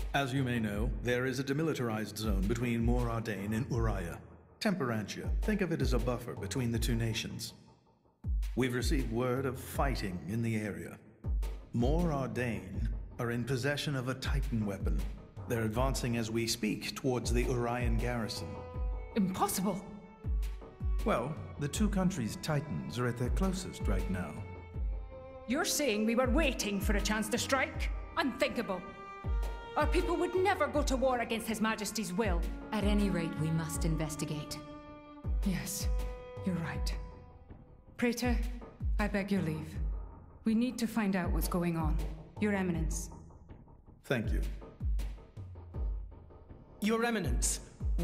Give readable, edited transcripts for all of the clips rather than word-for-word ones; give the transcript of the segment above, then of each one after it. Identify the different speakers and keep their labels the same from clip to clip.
Speaker 1: As you may know, there is a demilitarized zone between Mor Ardain and Uriah. Temperantia, think of it as a buffer between the two nations. We've received word of fighting in the area. Mor Ardain are in possession of a Titan weapon. They're advancing as we speak towards the Urian garrison.
Speaker 2: Impossible!
Speaker 1: Well, the two countries' Titans are at their closest right now.
Speaker 2: You're saying we were waiting for a chance to strike? Unthinkable! Our people would never go to war against His Majesty's will.
Speaker 3: At any rate, we must investigate.
Speaker 2: Yes, you're right. Praetor, I beg your leave. We need to find out what's going on. Your Eminence.
Speaker 1: Thank you.
Speaker 4: Your Eminence,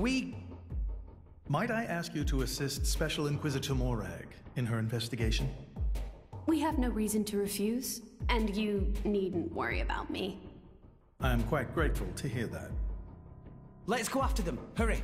Speaker 1: Might I ask you to assist Special Inquisitor Morag in her investigation?
Speaker 5: We have no reason to refuse, and you needn't worry about me.
Speaker 1: I am quite grateful to hear that.
Speaker 4: Let's go after them. Hurry.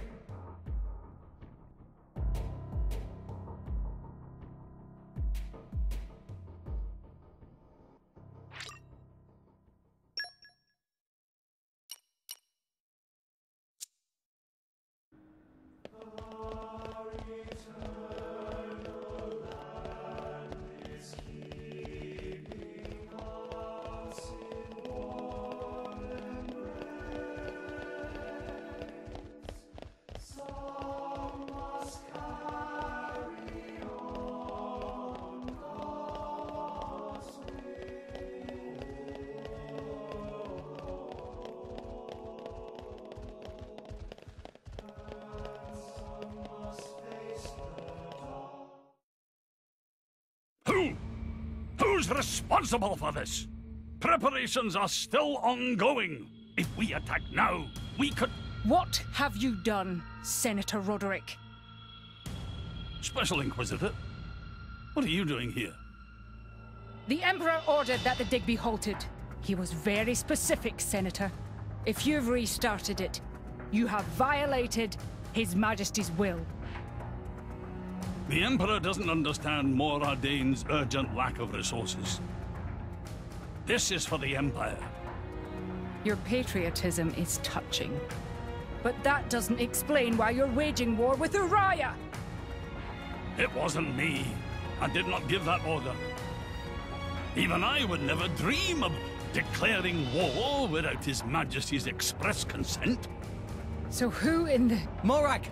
Speaker 6: Who's responsible for this? Preparations are still ongoing. If we attack now, we could...
Speaker 2: What have you done, Senator Roderick?
Speaker 6: Special Inquisitor, what are you doing here?
Speaker 2: The Emperor ordered that the dig be halted. He was very specific, Senator. If you've restarted it, you have violated His Majesty's will.
Speaker 6: The Emperor doesn't understand Mor Ardain's urgent lack of resources. This is for the Empire.
Speaker 2: Your patriotism is touching. But that doesn't explain why you're waging war with Uriah!
Speaker 6: It wasn't me. I did not give that order. Even I would never dream of declaring war without His Majesty's express consent.
Speaker 2: So who in the...
Speaker 4: Morag!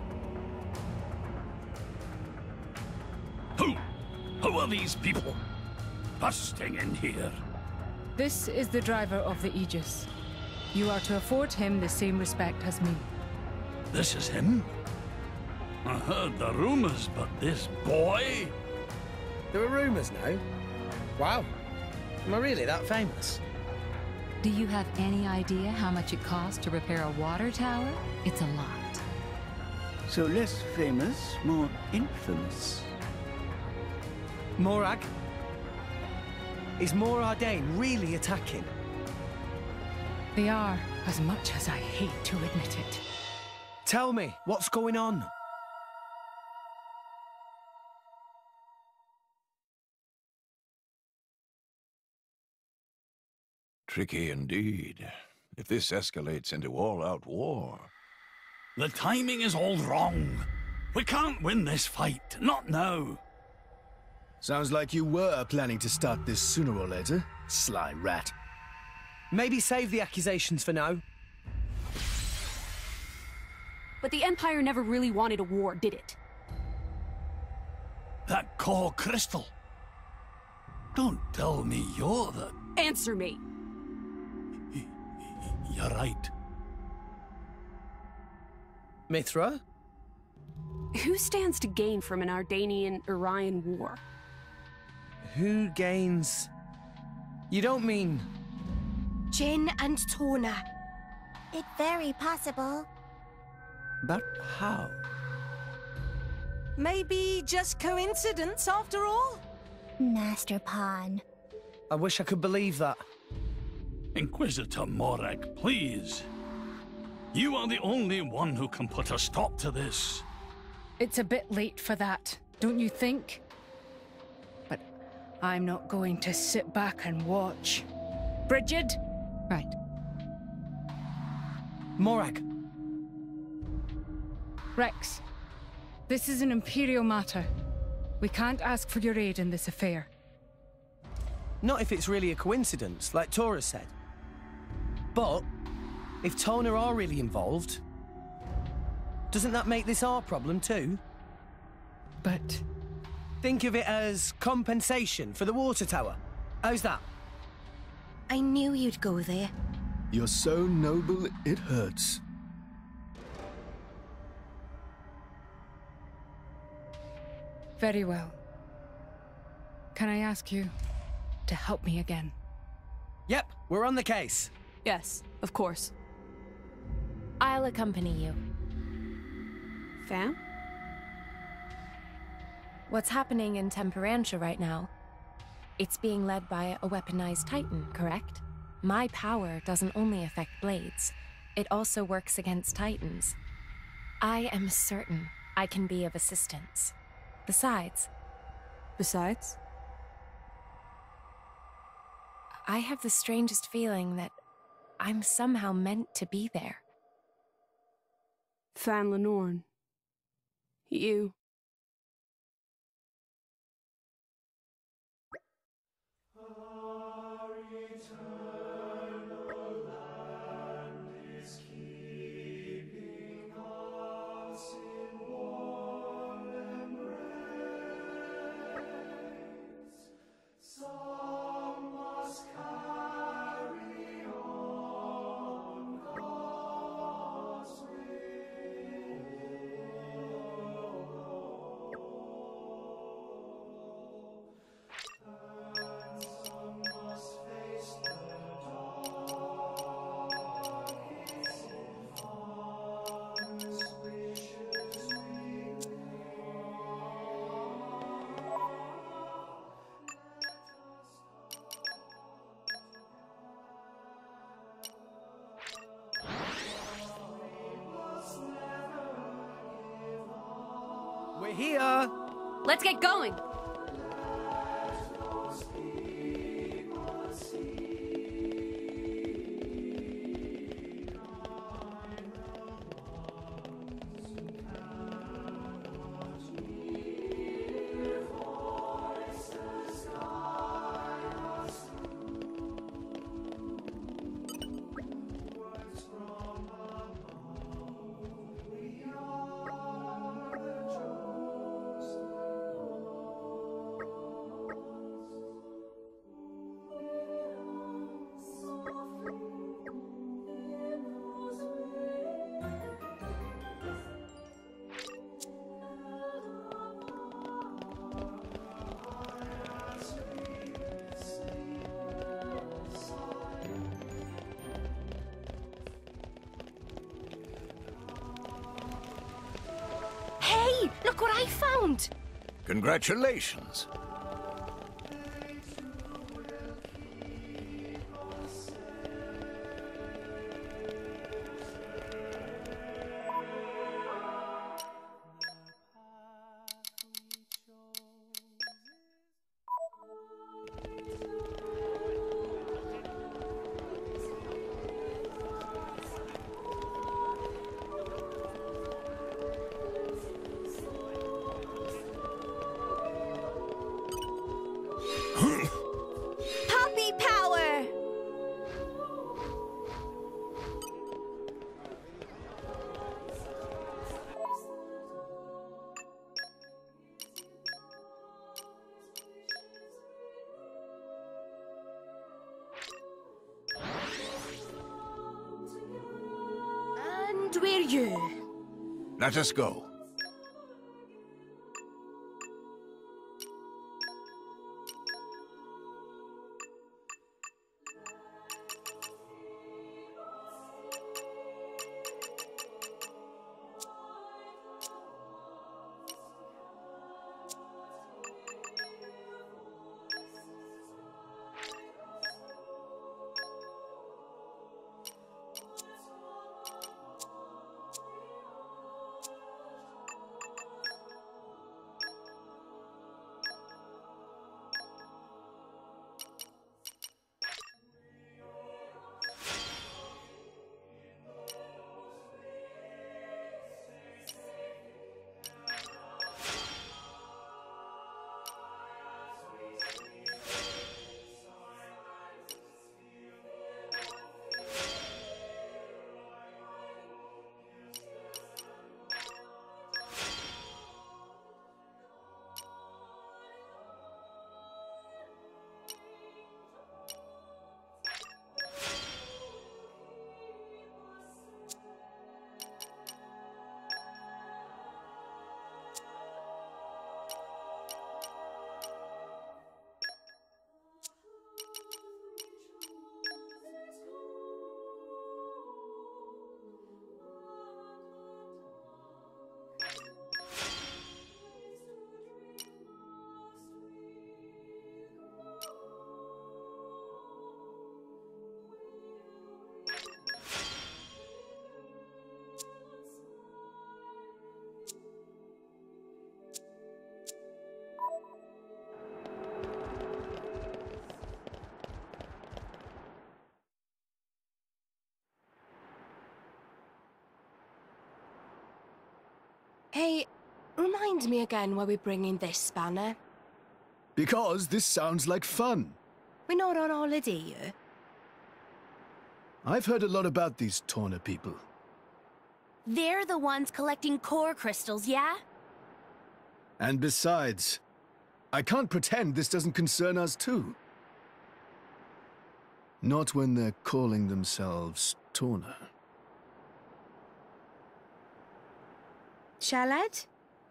Speaker 6: Who are these people busting in here?
Speaker 2: This is the driver of the Aegis. You are to afford him the same respect as me.
Speaker 6: This is him? I heard the rumors, but this boy?
Speaker 4: There are rumors now? Wow. Am I really that famous?
Speaker 3: Do you have any idea how much it costs to repair a water tower? It's a lot.
Speaker 7: So less famous, more infamous.
Speaker 4: Morag? Is Mor Ardain really attacking?
Speaker 2: They are, as much as I hate to admit it.
Speaker 4: Tell me, what's going on?
Speaker 8: Tricky indeed. If this escalates into all-out war...
Speaker 6: The timing is all wrong. We can't win this fight, not now.
Speaker 9: Sounds like you were planning to start this sooner or later, sly rat.
Speaker 4: Maybe save the accusations for now.
Speaker 5: But the Empire never really wanted a war, did it?
Speaker 6: That core crystal. Don't tell me you're the...
Speaker 5: Answer me!
Speaker 6: You're right.
Speaker 4: Mithra?
Speaker 5: Who stands to gain from an Ardanian-Urian war?
Speaker 4: Who gains... You don't mean...
Speaker 10: Jin and Torna.
Speaker 11: It's very possible.
Speaker 4: But how?
Speaker 10: Maybe just coincidence after all?
Speaker 11: Master Pawn.
Speaker 4: I wish I could believe that.
Speaker 6: Inquisitor Morag, please. You are the only one who can put a stop to this.
Speaker 2: It's a bit late for that, don't you think? But I'm not going to sit back and watch. Brigid?
Speaker 3: Right.
Speaker 4: Morag.
Speaker 2: Rex, this is an Imperial matter. We can't ask for your aid in this affair.
Speaker 4: Not if it's really a coincidence, like Tora said. But, if Tona are really involved, doesn't that make this our problem too?
Speaker 2: But...
Speaker 4: Think of it as compensation for the water tower. How's that?
Speaker 10: I knew you'd go there.
Speaker 9: You're so noble, it hurts.
Speaker 2: Very well. Can I ask you to help me again?
Speaker 4: Yep, we're on the case.
Speaker 12: Yes, of course.
Speaker 13: I'll accompany you.
Speaker 5: Fam?
Speaker 13: What's happening in Temperantia right now? It's being led by a weaponized Titan, correct? My power doesn't only affect blades, it also works against Titans. I am certain I can be of assistance. Besides? I have the strangest feeling that I'm somehow meant to be there.
Speaker 5: Fan Lenorn. You.
Speaker 4: We're here!
Speaker 5: Let's get going!
Speaker 10: Look what I found!
Speaker 8: Congratulations.
Speaker 10: Puppy power! And we're you.
Speaker 8: Let us go.
Speaker 10: Hey, remind me again why we're bringing this spanner.
Speaker 9: Because this sounds like fun.
Speaker 10: We're not on holiday here.
Speaker 9: I've heard a lot about these Torna people.
Speaker 10: They're the ones collecting core crystals, yeah?
Speaker 9: And besides, I can't pretend this doesn't concern us too. Not when they're calling themselves Torna.
Speaker 10: Shalad?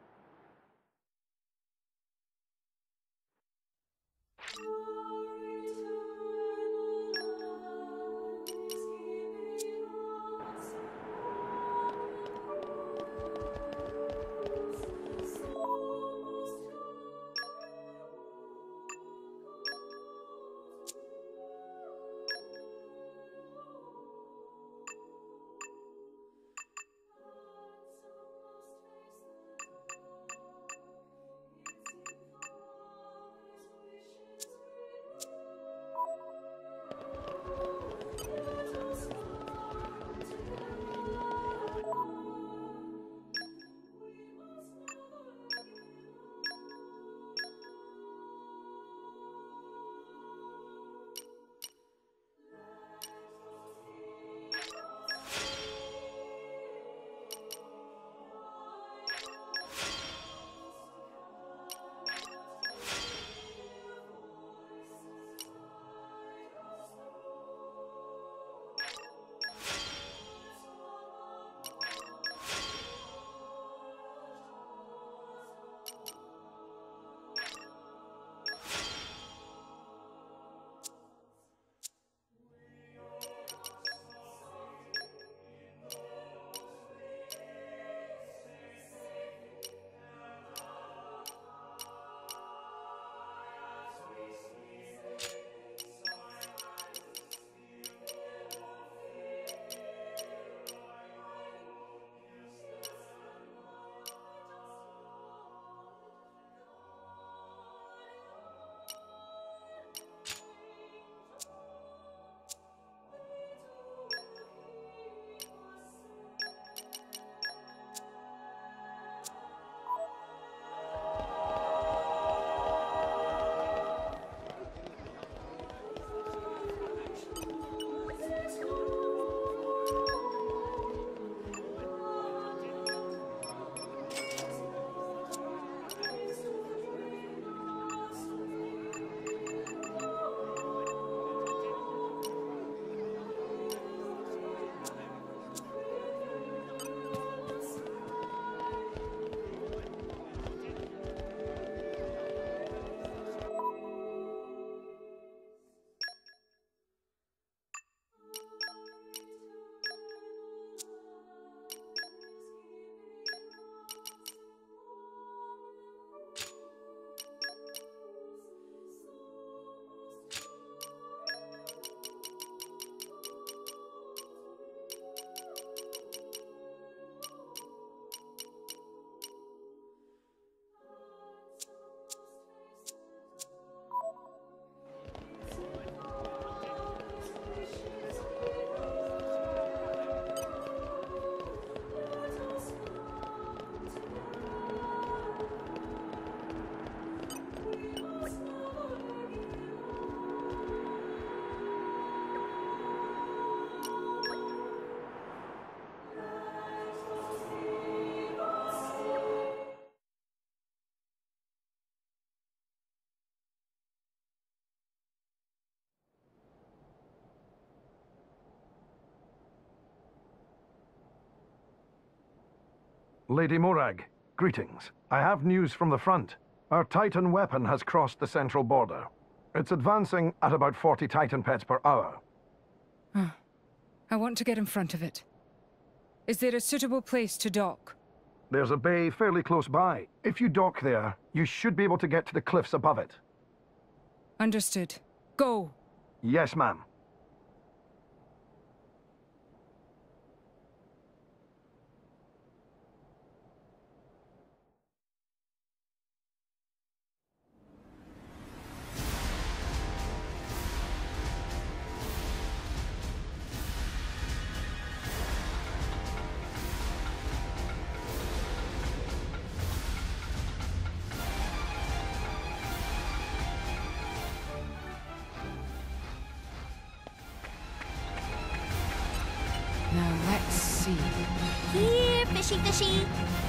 Speaker 12: Lady Morag, greetings. I have news from the front. Our Titan weapon has crossed the central border. It's advancing at about 40 Titan pets per hour.
Speaker 2: I want to get in front of it. Is there a suitable place to dock?
Speaker 12: There's a bay fairly close by. If you dock there, you should be able to get to the cliffs above it.
Speaker 2: Understood. Go!
Speaker 12: Yes, ma'am.
Speaker 3: see.
Speaker 10: Here, fishy fishy.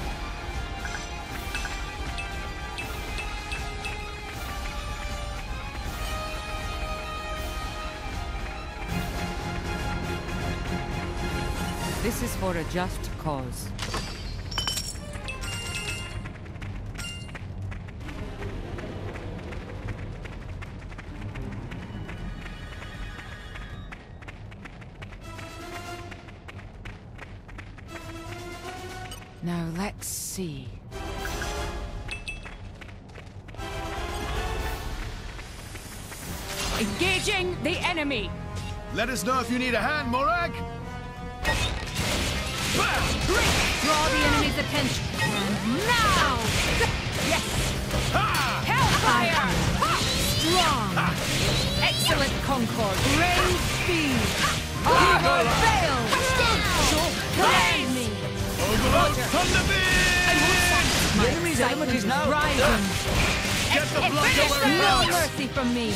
Speaker 3: This is for a just cause. Now let's see.
Speaker 2: Engaging the enemy!
Speaker 9: Let us know if you need a hand, Morag!
Speaker 2: Draw the enemy's attention. Now! Yes! Hellfire! Strong! Excellent concord! Brave speed! Armor fails! Command me!
Speaker 9: Overload Thunderbeam!
Speaker 2: The enemy's element is now rising!
Speaker 9: Get the blood going!
Speaker 2: No mercy from me!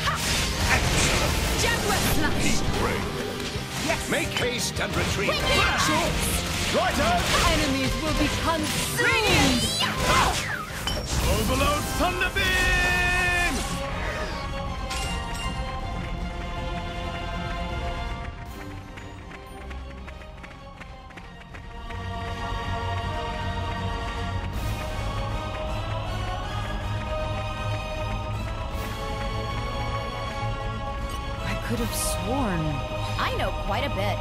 Speaker 2: Jaguar slash! Yes!
Speaker 8: Make haste and retreat!
Speaker 9: Right out!
Speaker 2: Enemies will be consumed!
Speaker 9: Overload Thunderbeam!
Speaker 3: I could have sworn.
Speaker 10: I know quite a bit.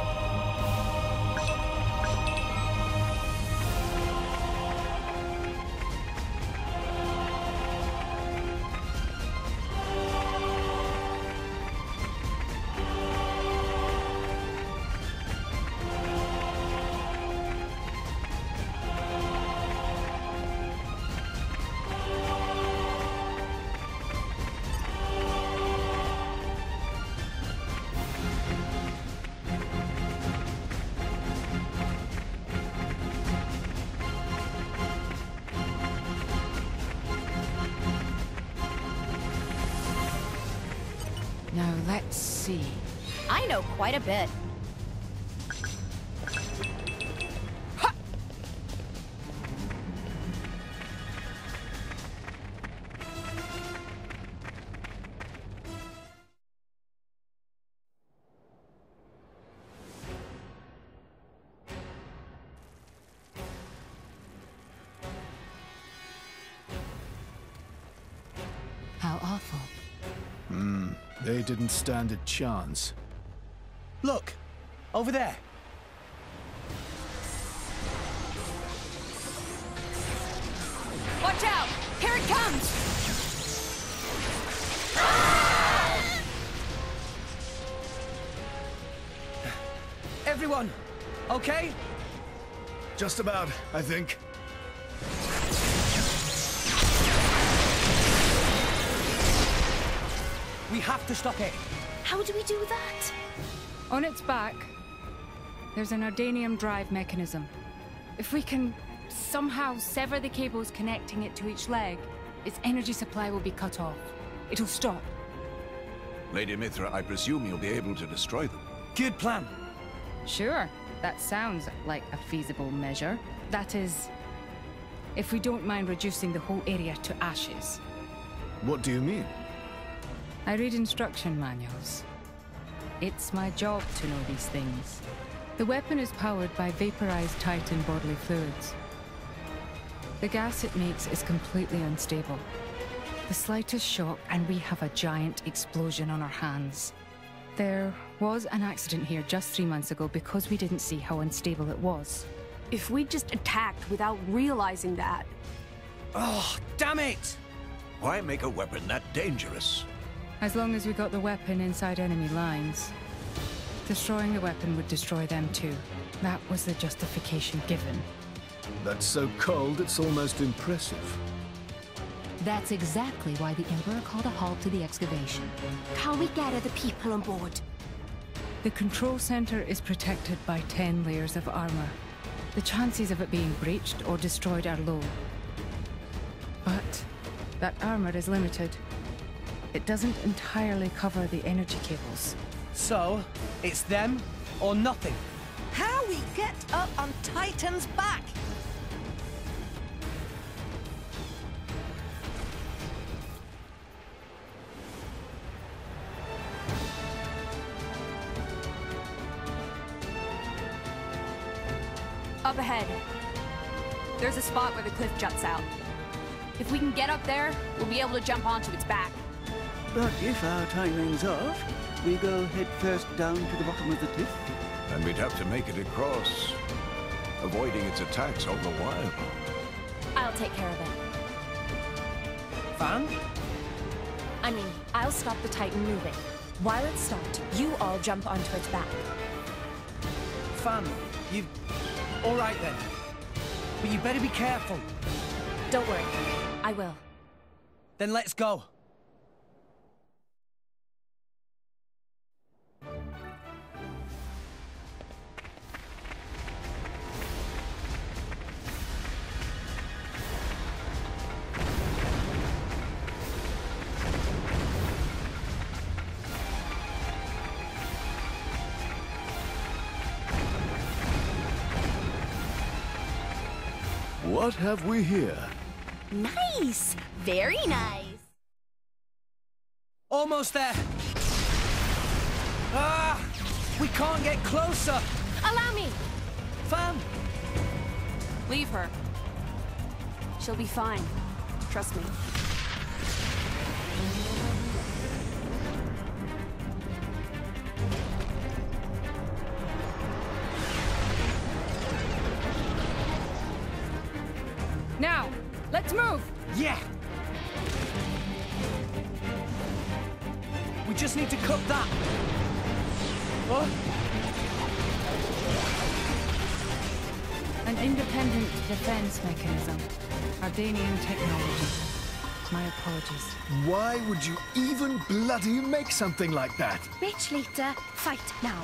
Speaker 3: Now let's see.
Speaker 10: I know quite a bit.
Speaker 3: How awful.
Speaker 9: They didn't stand a chance.
Speaker 4: Look! Over there!
Speaker 2: Watch out! Here it comes!
Speaker 4: Everyone, okay?
Speaker 9: Just about, I think.
Speaker 4: We have to stop it.
Speaker 10: How do we do that?
Speaker 2: On its back, there's an Ardanium drive mechanism. If we can somehow sever the cables connecting it to each leg, its energy supply will be cut off. It'll stop.
Speaker 8: Lady Mithra, I presume you'll be able to destroy them.
Speaker 4: Good plan.
Speaker 2: Sure, that sounds like a feasible measure. That is, if we don't mind reducing the whole area to ashes.
Speaker 9: What do you mean?
Speaker 2: I read instruction manuals. It's my job to know these things. The weapon is powered by vaporized Titan bodily fluids. The gas it makes is completely unstable. The slightest shock and we have a giant explosion on our hands. There was an accident here just 3 months ago because we didn't see how unstable it was.
Speaker 5: If we just attacked without realizing that...
Speaker 4: Oh, damn it!
Speaker 8: Why make a weapon that dangerous?
Speaker 2: As long as we got the weapon inside enemy lines. Destroying the weapon would destroy them too. That was the justification given.
Speaker 9: That's so cold, it's almost impressive.
Speaker 3: That's exactly why the Emperor called a halt to the excavation.
Speaker 10: Can we gather the people on board?
Speaker 2: The control center is protected by 10 layers of armor. The chances of it being breached or destroyed are low. But that armor is limited. It doesn't entirely cover the energy cables.
Speaker 4: So, it's them or nothing.
Speaker 14: How we get up on Titan's back?
Speaker 15: Up ahead. There's a spot where the cliff juts out. If we can get up there, we'll be able to jump onto its back.
Speaker 7: But if our timing's off, we go head first down to the bottom of the cliff.
Speaker 8: And we'd have to make it across, avoiding its attacks all the while.
Speaker 13: I'll take care of it.
Speaker 4: Fan?
Speaker 13: I mean, I'll stop the Titan moving. While it's stopped, you all jump onto its back.
Speaker 4: Fan, you... All right then. But you better be careful.
Speaker 13: Don't worry. I will.
Speaker 4: Then let's go.
Speaker 9: What have we here?
Speaker 10: Nice! Very nice!
Speaker 4: Almost there! Ah! We can't get closer!
Speaker 13: Allow me!
Speaker 4: Fan!
Speaker 15: Leave her. She'll be fine. Trust me.
Speaker 2: Now, let's move!
Speaker 4: Yeah! We just need to cut that. What?
Speaker 2: An independent defense mechanism. Ardanian technology. My apologies.
Speaker 9: Why would you even bloody make something like that?
Speaker 10: Bitch Leader, fight now.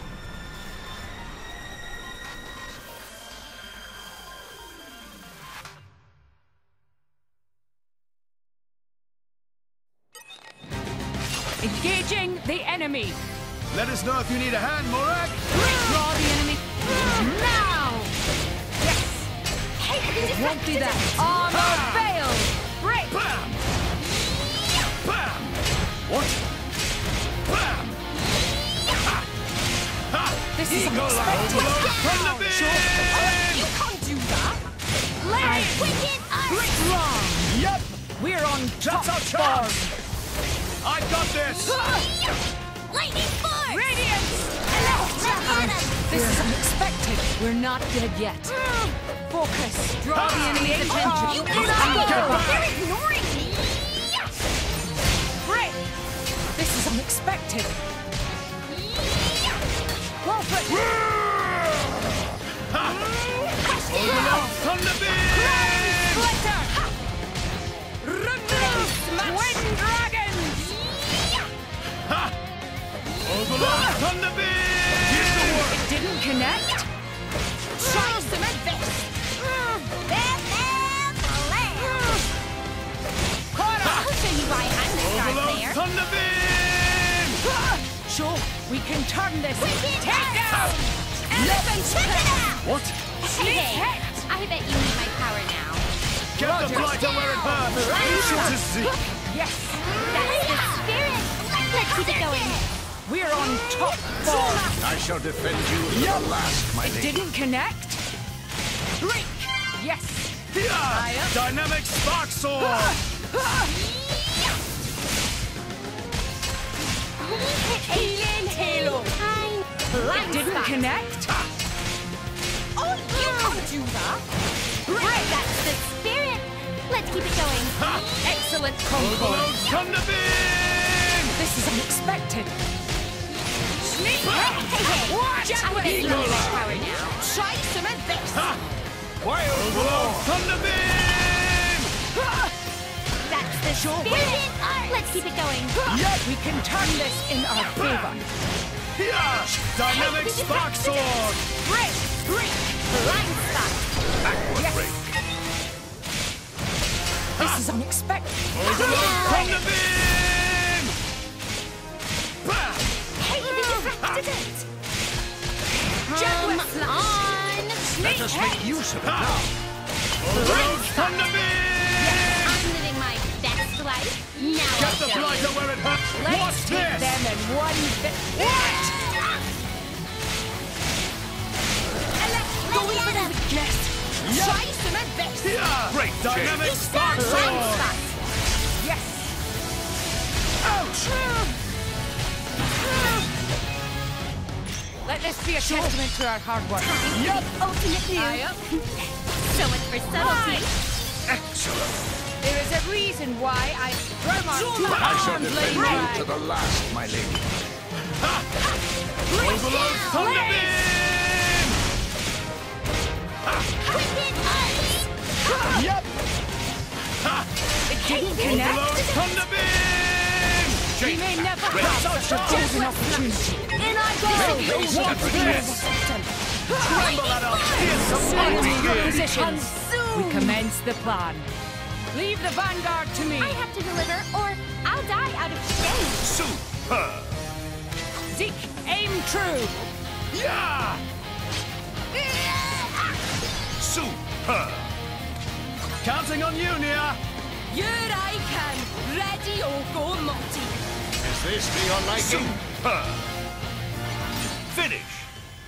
Speaker 2: Engaging the enemy!
Speaker 9: Let us know if you need a hand, Morak!
Speaker 2: Draw the enemy now! Yes!
Speaker 10: Hey,
Speaker 2: it won't be that. Armor failed! Break!
Speaker 9: Bam! Bam! What? Bam! Ha! Ha!
Speaker 2: This is
Speaker 9: unexpected!
Speaker 14: You can't do that!
Speaker 2: Wrong!
Speaker 9: Yep!
Speaker 2: We're on top
Speaker 9: That's our
Speaker 2: form!
Speaker 9: chance! I got this!
Speaker 10: Lightning force!
Speaker 2: Radiance! This is unexpected! We're not dead yet. Focus! Draw the enemy's attention!
Speaker 10: You cannot go! They're ignoring me!
Speaker 2: Break! This is unexpected! Wolfert!
Speaker 9: Thunderbeam!
Speaker 2: Splitter! Twin dragons!
Speaker 9: Overlord Thunderbeam! Here's the work!
Speaker 2: It didn't connect?
Speaker 10: Try some of this! I'll show you why I'm the star
Speaker 9: Overlord
Speaker 10: player.
Speaker 9: Thunderbeam!
Speaker 2: Sure, we can turn this!
Speaker 10: Wicked
Speaker 2: Take down!
Speaker 10: Elephant check it out!
Speaker 9: What?
Speaker 10: Hey, I bet you need my power now.
Speaker 9: Get the blighter where it burns! Ancient to see!
Speaker 2: Yes!
Speaker 10: That's the spirit! Let's keep it going.
Speaker 2: We're on top form!
Speaker 8: I shall defend you to the last, my
Speaker 2: It
Speaker 8: lady.
Speaker 2: didn't connect? Break! Yes!
Speaker 9: Yeah! Dynamic Spark Sword!
Speaker 10: Alien Halo!
Speaker 2: It didn't connect?
Speaker 10: Oh, you can't do that! Break! That's the spirit! Let's keep it going.
Speaker 2: Excellent
Speaker 9: Overlord
Speaker 2: concord!
Speaker 9: Thunderbeam!
Speaker 2: This is unexpected! Sneak!
Speaker 10: Watch
Speaker 2: Jack
Speaker 10: I bet you need
Speaker 2: Eagle!
Speaker 10: my power now. Try some of this!
Speaker 9: Overlord Thunderbeam!
Speaker 10: That's the spirit! Let's keep it going.
Speaker 2: Yes, we can turn this in our favor!
Speaker 9: Yeah! Dynamic Spark Sword!
Speaker 2: Break! Break!
Speaker 10: Line stop!
Speaker 8: Backward break.
Speaker 2: This is unexpected!
Speaker 9: Overlord Thunderbeam! Bam!
Speaker 10: Hey, they deflected it!
Speaker 2: Jack
Speaker 14: us make use of it now.
Speaker 10: Yes, I'm living my best life. Now
Speaker 14: Get the blighter where it hurts. What's this?
Speaker 16: Them in one bit.
Speaker 10: What?
Speaker 14: Go in for the weakness.
Speaker 10: Try some at best.
Speaker 14: Great dynamic spark sword.
Speaker 16: Yes.
Speaker 14: Ouch!
Speaker 16: Let this be a testament to our hard work.
Speaker 10: Yup. Ultimate move. So much for subtlety.
Speaker 14: Excellent.
Speaker 16: There is a reason why I throw my two
Speaker 8: I shall
Speaker 16: arms,
Speaker 8: defend
Speaker 16: Lady
Speaker 8: you
Speaker 16: Bride.
Speaker 8: to the last, my lady.
Speaker 14: Overload Thunder Beam!
Speaker 10: Yup.
Speaker 16: It didn't connect.
Speaker 14: Overload Thunder Beam!
Speaker 16: We may never have such a golden opportunity.
Speaker 10: In I go.
Speaker 14: What's this? Tremble at our fearsome mighty
Speaker 16: Your
Speaker 14: gear.
Speaker 16: positions. We commence the plan. Leave the vanguard to me.
Speaker 10: I have to deliver, or I'll die out of shame.
Speaker 14: Super!
Speaker 16: Zeke, aim true.
Speaker 14: Yeah! Super! Counting on you, Nia!
Speaker 10: Here I can. Ready or go multi.
Speaker 14: Is this to your liking? Super! Finish!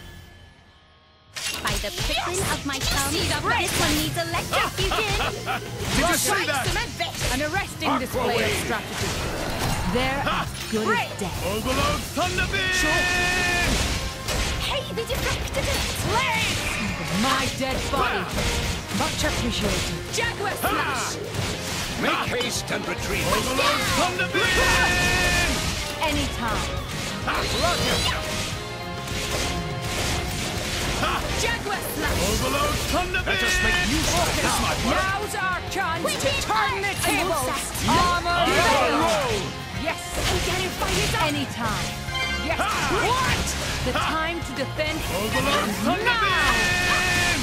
Speaker 10: By the prickling of my thumb, this one needs electrocution.
Speaker 14: Did you see that?
Speaker 16: An arresting display of strategy. They're as good as dead.
Speaker 14: Overload Thunder Beam!
Speaker 10: Hey, they deflected it.
Speaker 16: My dead body. Much appreciated.
Speaker 10: Jaguar Slash.
Speaker 8: Make haste and retreat.
Speaker 14: Overload Thunder Beam!
Speaker 16: Anytime.
Speaker 10: Jaguar Slash.
Speaker 14: Overload Thunder Beam! Let us make use of it. This might work.
Speaker 16: Now's our chance to turn the tables.
Speaker 14: Yeah.
Speaker 16: Armor roll.
Speaker 14: Roll!
Speaker 16: Yes.
Speaker 10: I'm getting fired up.
Speaker 16: Anytime. Yes. What? The time to defend
Speaker 14: Overload Thunder Beam!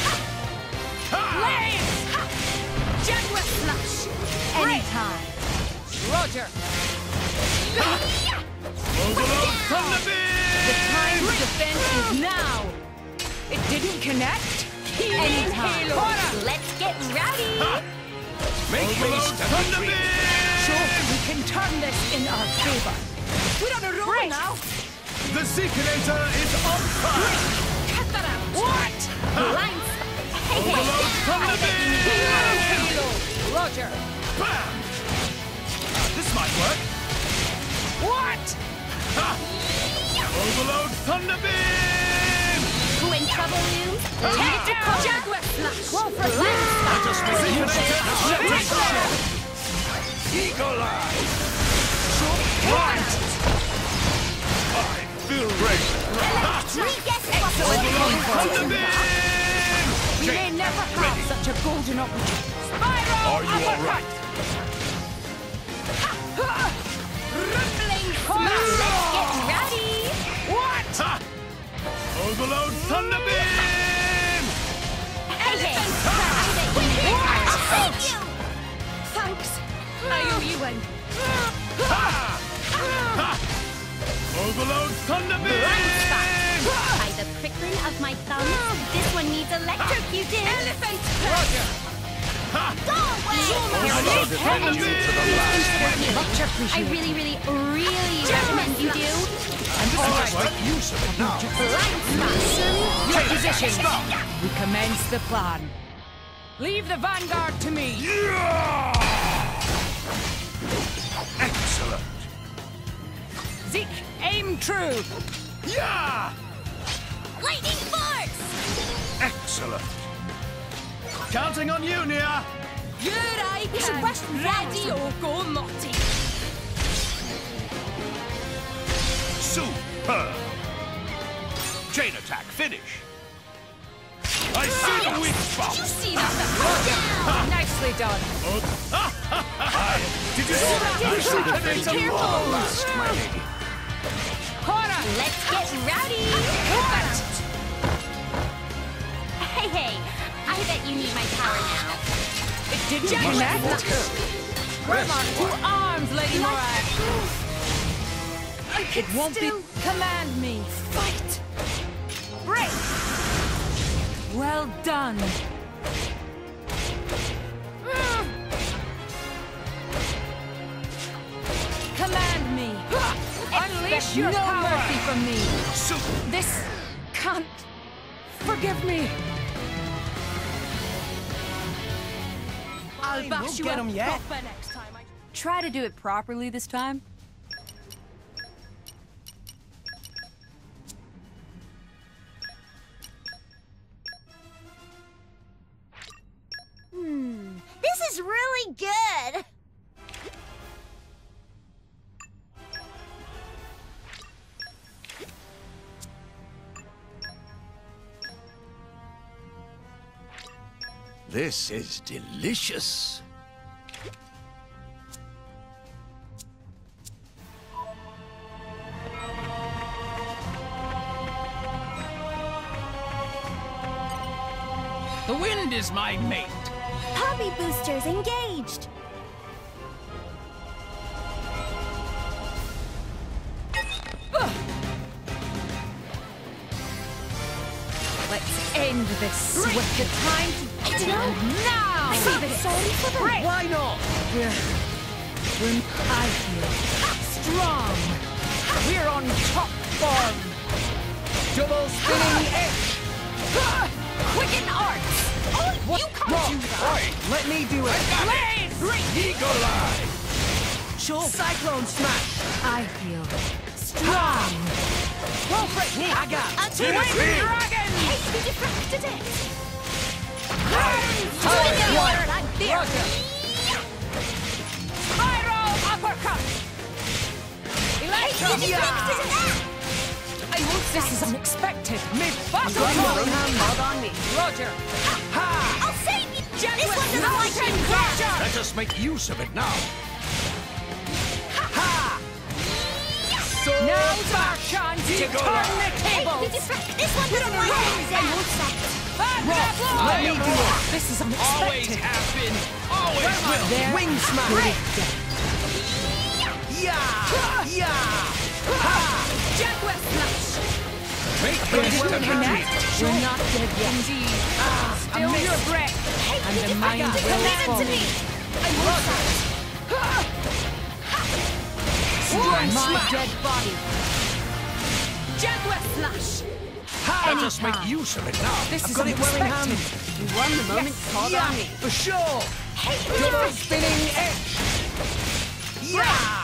Speaker 16: Blaze!
Speaker 10: Jaguar Slash.
Speaker 16: Anytime. Roger.
Speaker 14: Overload Thunder Beam!
Speaker 16: The time to defend is now. It didn't connect? Anytime.
Speaker 10: Let's get rowdy.
Speaker 8: Make haste and
Speaker 14: Thunder
Speaker 8: retreat.
Speaker 14: Beam!
Speaker 16: Sure, we can turn this in our favor.
Speaker 10: We're on a roll now.
Speaker 14: The Zeekinator is on fire!
Speaker 10: Cut that out.
Speaker 16: What?
Speaker 10: Lines. Hey,
Speaker 14: Overload Thunder Beam!
Speaker 16: Halo. Roger.
Speaker 14: Bam! This might work.
Speaker 16: What?
Speaker 14: Overload Thunder Beam!
Speaker 10: When trouble looms,
Speaker 16: Take down.
Speaker 10: Jaguar Slash.
Speaker 16: Well, for
Speaker 14: Let us make Zeekinator has left his ship!
Speaker 8: Eagle Eye.
Speaker 14: Right! I feel great! Overload Thunder Beam!
Speaker 16: We may never have such a golden opportunity. Spiral
Speaker 8: Are you all
Speaker 16: uppercut.
Speaker 8: right?
Speaker 16: Rippling
Speaker 10: Let's get rowdy.
Speaker 16: What?
Speaker 14: Ha! Overload Thunder Beam!
Speaker 10: Elephant. Thank you. Thanks. I owe you one.
Speaker 14: Overload Thunder Beam!
Speaker 10: By the prickling of my thumb, this one needs electrocuted. Elephant. Go away.
Speaker 8: Overload Thunder Beam to the last, my lady.
Speaker 16: Much
Speaker 10: I
Speaker 16: appreciated.
Speaker 10: really, really, really recommend you do.
Speaker 8: Let us make use of it now.
Speaker 10: Blind Smash.
Speaker 16: Your position. We commence the plan. Leave the vanguard to me.
Speaker 14: Excellent!
Speaker 16: Zeke, aim true.
Speaker 14: Yeah!
Speaker 10: Lightning Force.
Speaker 14: Excellent! Counting on you, Nia!
Speaker 10: Here I can. Ready or go multi.
Speaker 14: Super! Chain attack, finish! I see the weak spot!
Speaker 10: Did you see that?
Speaker 16: Nicely done.
Speaker 14: Did you see that?
Speaker 8: I shall defend you to the last, my lady.
Speaker 16: Hora.
Speaker 10: Let's get rowdy. Hey, I bet you need my power now.
Speaker 16: It didn't connect. Where are two arms, Lady Morag? It won't be. Command me. Fight. Break. Well done. Command me. Unleash your power. Mercy from me. This can't. Forgive me.
Speaker 15: I'll bash you
Speaker 4: get
Speaker 15: up
Speaker 4: 'em yet.
Speaker 15: proper next time. Try to do it properly this time.
Speaker 11: This is really good!
Speaker 14: This is delicious.
Speaker 17: The wind is my mate.
Speaker 11: Poppy boosters engaged!
Speaker 16: Let's end this with the time to get now.
Speaker 11: Sorry for the...
Speaker 4: Why not?
Speaker 16: I feel strong. We're on top form.
Speaker 4: Double spinning edge.
Speaker 16: Quicken arts. Oh, you can't do that.
Speaker 4: Right, let me do it.
Speaker 16: Blaze!
Speaker 14: Eagle Eye.
Speaker 4: Sure. Cyclone smash.
Speaker 16: I feel strong.
Speaker 4: Roll for it. I got.
Speaker 16: Twin dragon.
Speaker 11: Hate to be diffracted it!
Speaker 16: I'm there. Spiral uppercut. Electro. This is unexpected. Battle
Speaker 15: on me.
Speaker 16: Roger.
Speaker 11: I'll save you! This one doesn't like me!
Speaker 14: Let us make use of it now.
Speaker 16: Now's our chance to turn the tables.
Speaker 11: This one doesn't like me!
Speaker 4: Let me do it.
Speaker 16: This is
Speaker 17: Always
Speaker 16: unexpected.
Speaker 17: have been. Always will.
Speaker 16: There.
Speaker 4: Wing smash. Yeah. Yeah.
Speaker 16: Jaguar slash.
Speaker 14: Make haste and retreat.
Speaker 16: We're not dead yet. Indeed. Still your breath. And the mind will fall. My dead body. Jaguar slash.
Speaker 14: Let us make use of it now.
Speaker 16: This
Speaker 4: I've
Speaker 16: is
Speaker 4: got it well in hand.
Speaker 16: unexpected.
Speaker 15: You won the moment called on me.
Speaker 4: For sure. Double spinning edge. Yeah.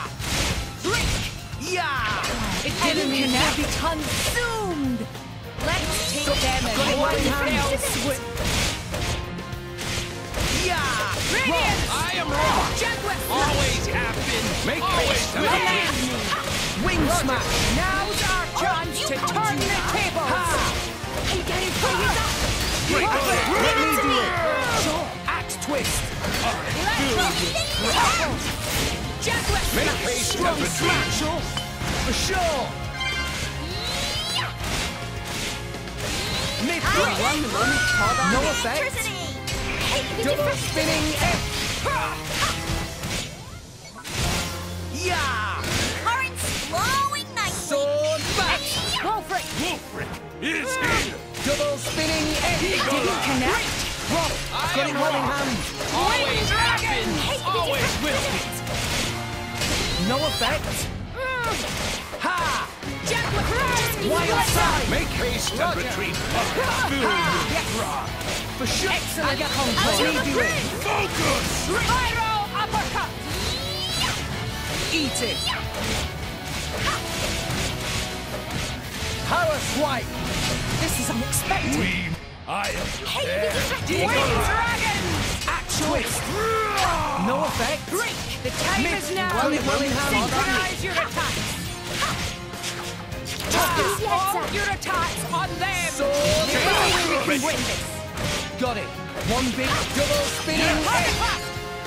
Speaker 4: Yeah.
Speaker 16: It didn't connect. Be consumed. Let's take them and one fell swoop.
Speaker 4: Yeah.
Speaker 16: Radiant.
Speaker 17: I am wrong.
Speaker 16: Jaguar
Speaker 17: Always have been.
Speaker 14: Make
Speaker 17: Always
Speaker 14: haste and
Speaker 17: will.
Speaker 14: retreat.
Speaker 4: Wing smash.
Speaker 16: Now's our chance to turn the tables.
Speaker 11: I'm getting for you now!
Speaker 4: Let me do it. Sure. Axe twist.
Speaker 16: Jaguar
Speaker 14: Make haste and
Speaker 4: Strong
Speaker 14: retreat.
Speaker 4: smash. For sure. Mid
Speaker 15: Won the moment called on
Speaker 4: No
Speaker 15: me.
Speaker 4: effect. Double spinning edge. Yeah.
Speaker 11: Current flowing nicely!
Speaker 4: Sword back.
Speaker 16: Wolfric.
Speaker 14: Wolfric is here.
Speaker 4: Double spinning edge.
Speaker 16: Didn't connect.
Speaker 4: Rock. Got it well in hand.
Speaker 17: Always have been. Always will be.
Speaker 4: No effect. Ha!
Speaker 16: Jaguar.
Speaker 4: Wild side.
Speaker 14: Make haste and retreat.
Speaker 4: For sure.
Speaker 16: Excellent.
Speaker 4: Let me do it.
Speaker 14: Focus.
Speaker 16: Spiral uppercut.
Speaker 4: Eat it. Power swipe.
Speaker 16: This is unexpected.
Speaker 14: Queen, I am prepared.
Speaker 16: Wing dragon.
Speaker 4: Axe twist. No effect.
Speaker 16: The time is now.
Speaker 4: Got it well in hand.
Speaker 16: Synchronize your attacks. All your attacks on them.
Speaker 4: Sword
Speaker 16: The
Speaker 4: back.
Speaker 16: only way we can win this.
Speaker 4: Got it. One big double spinning edge.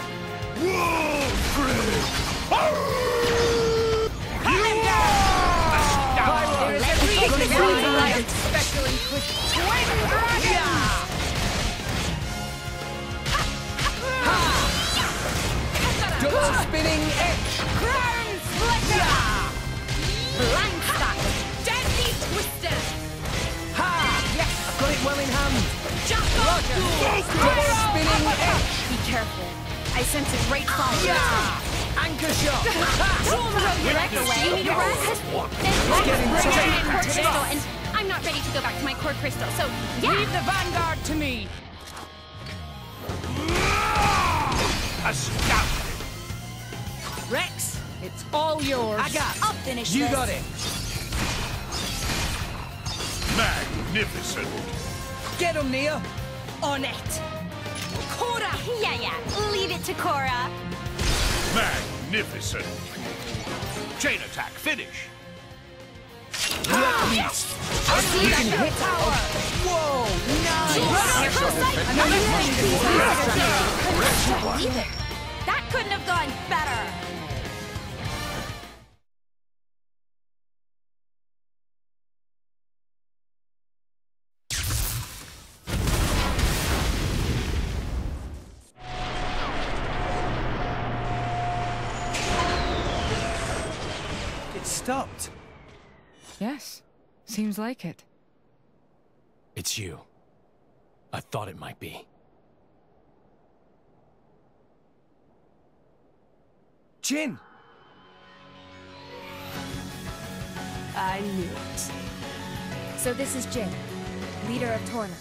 Speaker 16: There is a reason why I am special with Twin Dragon.
Speaker 4: Double spinning edge.
Speaker 16: Crown Splitter. Blind Stack. Deadly Twister.
Speaker 4: Ha! Yes, I've got it well in hand. Spinning edge!
Speaker 16: Be careful. I sense a great fire.
Speaker 4: Yeah! Anchor shot!
Speaker 10: Rex, do you need a rest? Then
Speaker 4: Get him
Speaker 10: Rex,
Speaker 4: to
Speaker 10: my core
Speaker 4: take
Speaker 10: crystal, and I'm not ready to go back to my core crystal, so yeah.
Speaker 17: Leave the Vanguard to me.
Speaker 14: Astounding!
Speaker 17: Rex, it's all yours.
Speaker 16: I'll finish
Speaker 4: You
Speaker 16: this.
Speaker 4: got it.
Speaker 14: Magnificent!
Speaker 4: Get him, Nia.
Speaker 16: On it. Cora!
Speaker 10: Yeah, leave it to Cora.
Speaker 14: Magnificent! Chain attack, finish!
Speaker 10: Yes!
Speaker 4: You can hit power. Whoa, nice!
Speaker 10: That couldn't have gone better.
Speaker 4: It stopped.
Speaker 2: Yes, seems like it.
Speaker 18: It's you. I thought it might be.
Speaker 4: Jin!
Speaker 5: I knew it.
Speaker 13: So this is Jin, leader of Torna.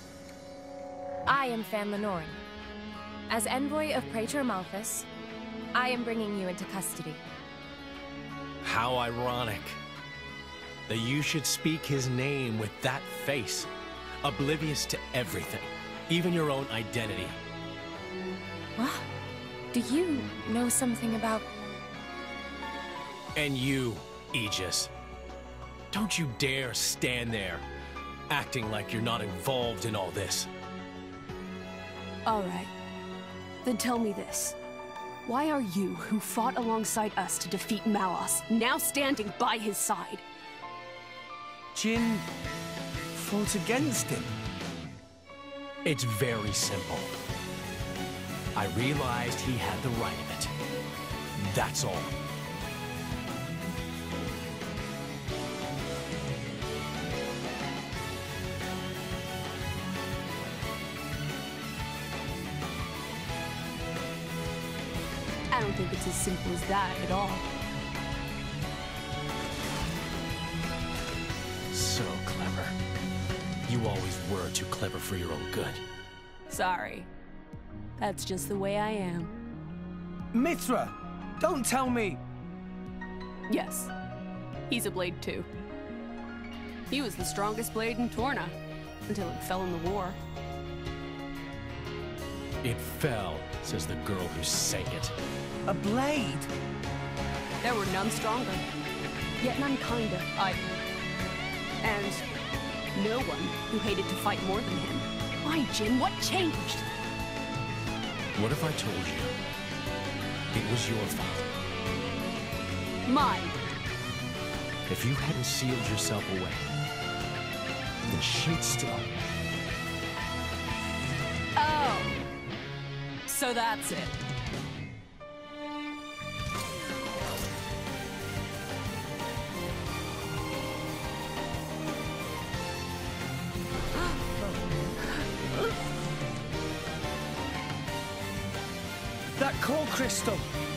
Speaker 13: I am Fan Lenoren. As envoy of Praetor Malthus, I am bringing you into custody.
Speaker 18: How ironic that you should speak his name with that face, oblivious to everything, even your own identity.
Speaker 13: What? Do you know something about...
Speaker 18: And you, Aegis. Don't you dare stand there, acting like you're not involved in all this.
Speaker 5: All right. Then tell me this. Why are you, who fought alongside us to defeat Malos, now standing by his side?
Speaker 4: Jin fought against him.
Speaker 18: It's very simple. I realized he had the right of it. That's all.
Speaker 5: I don't think it's as simple as that at all.
Speaker 18: So clever. You always were too clever for your own good.
Speaker 5: Sorry. That's just the way I am.
Speaker 4: Mithra! Don't tell me!
Speaker 5: Yes. He's a blade too. He was the strongest blade in Torna, until it fell in the war.
Speaker 18: It fell, says the girl who sang it.
Speaker 4: A blade?
Speaker 5: There were none stronger, yet none kinder either. And no one who hated to fight more than him. Why, Jin, what changed?
Speaker 18: What if I told you it was your fault?
Speaker 5: Mine.
Speaker 18: If you hadn't sealed yourself away, then she'd still...
Speaker 5: Oh. So that's it.
Speaker 4: That core crystal!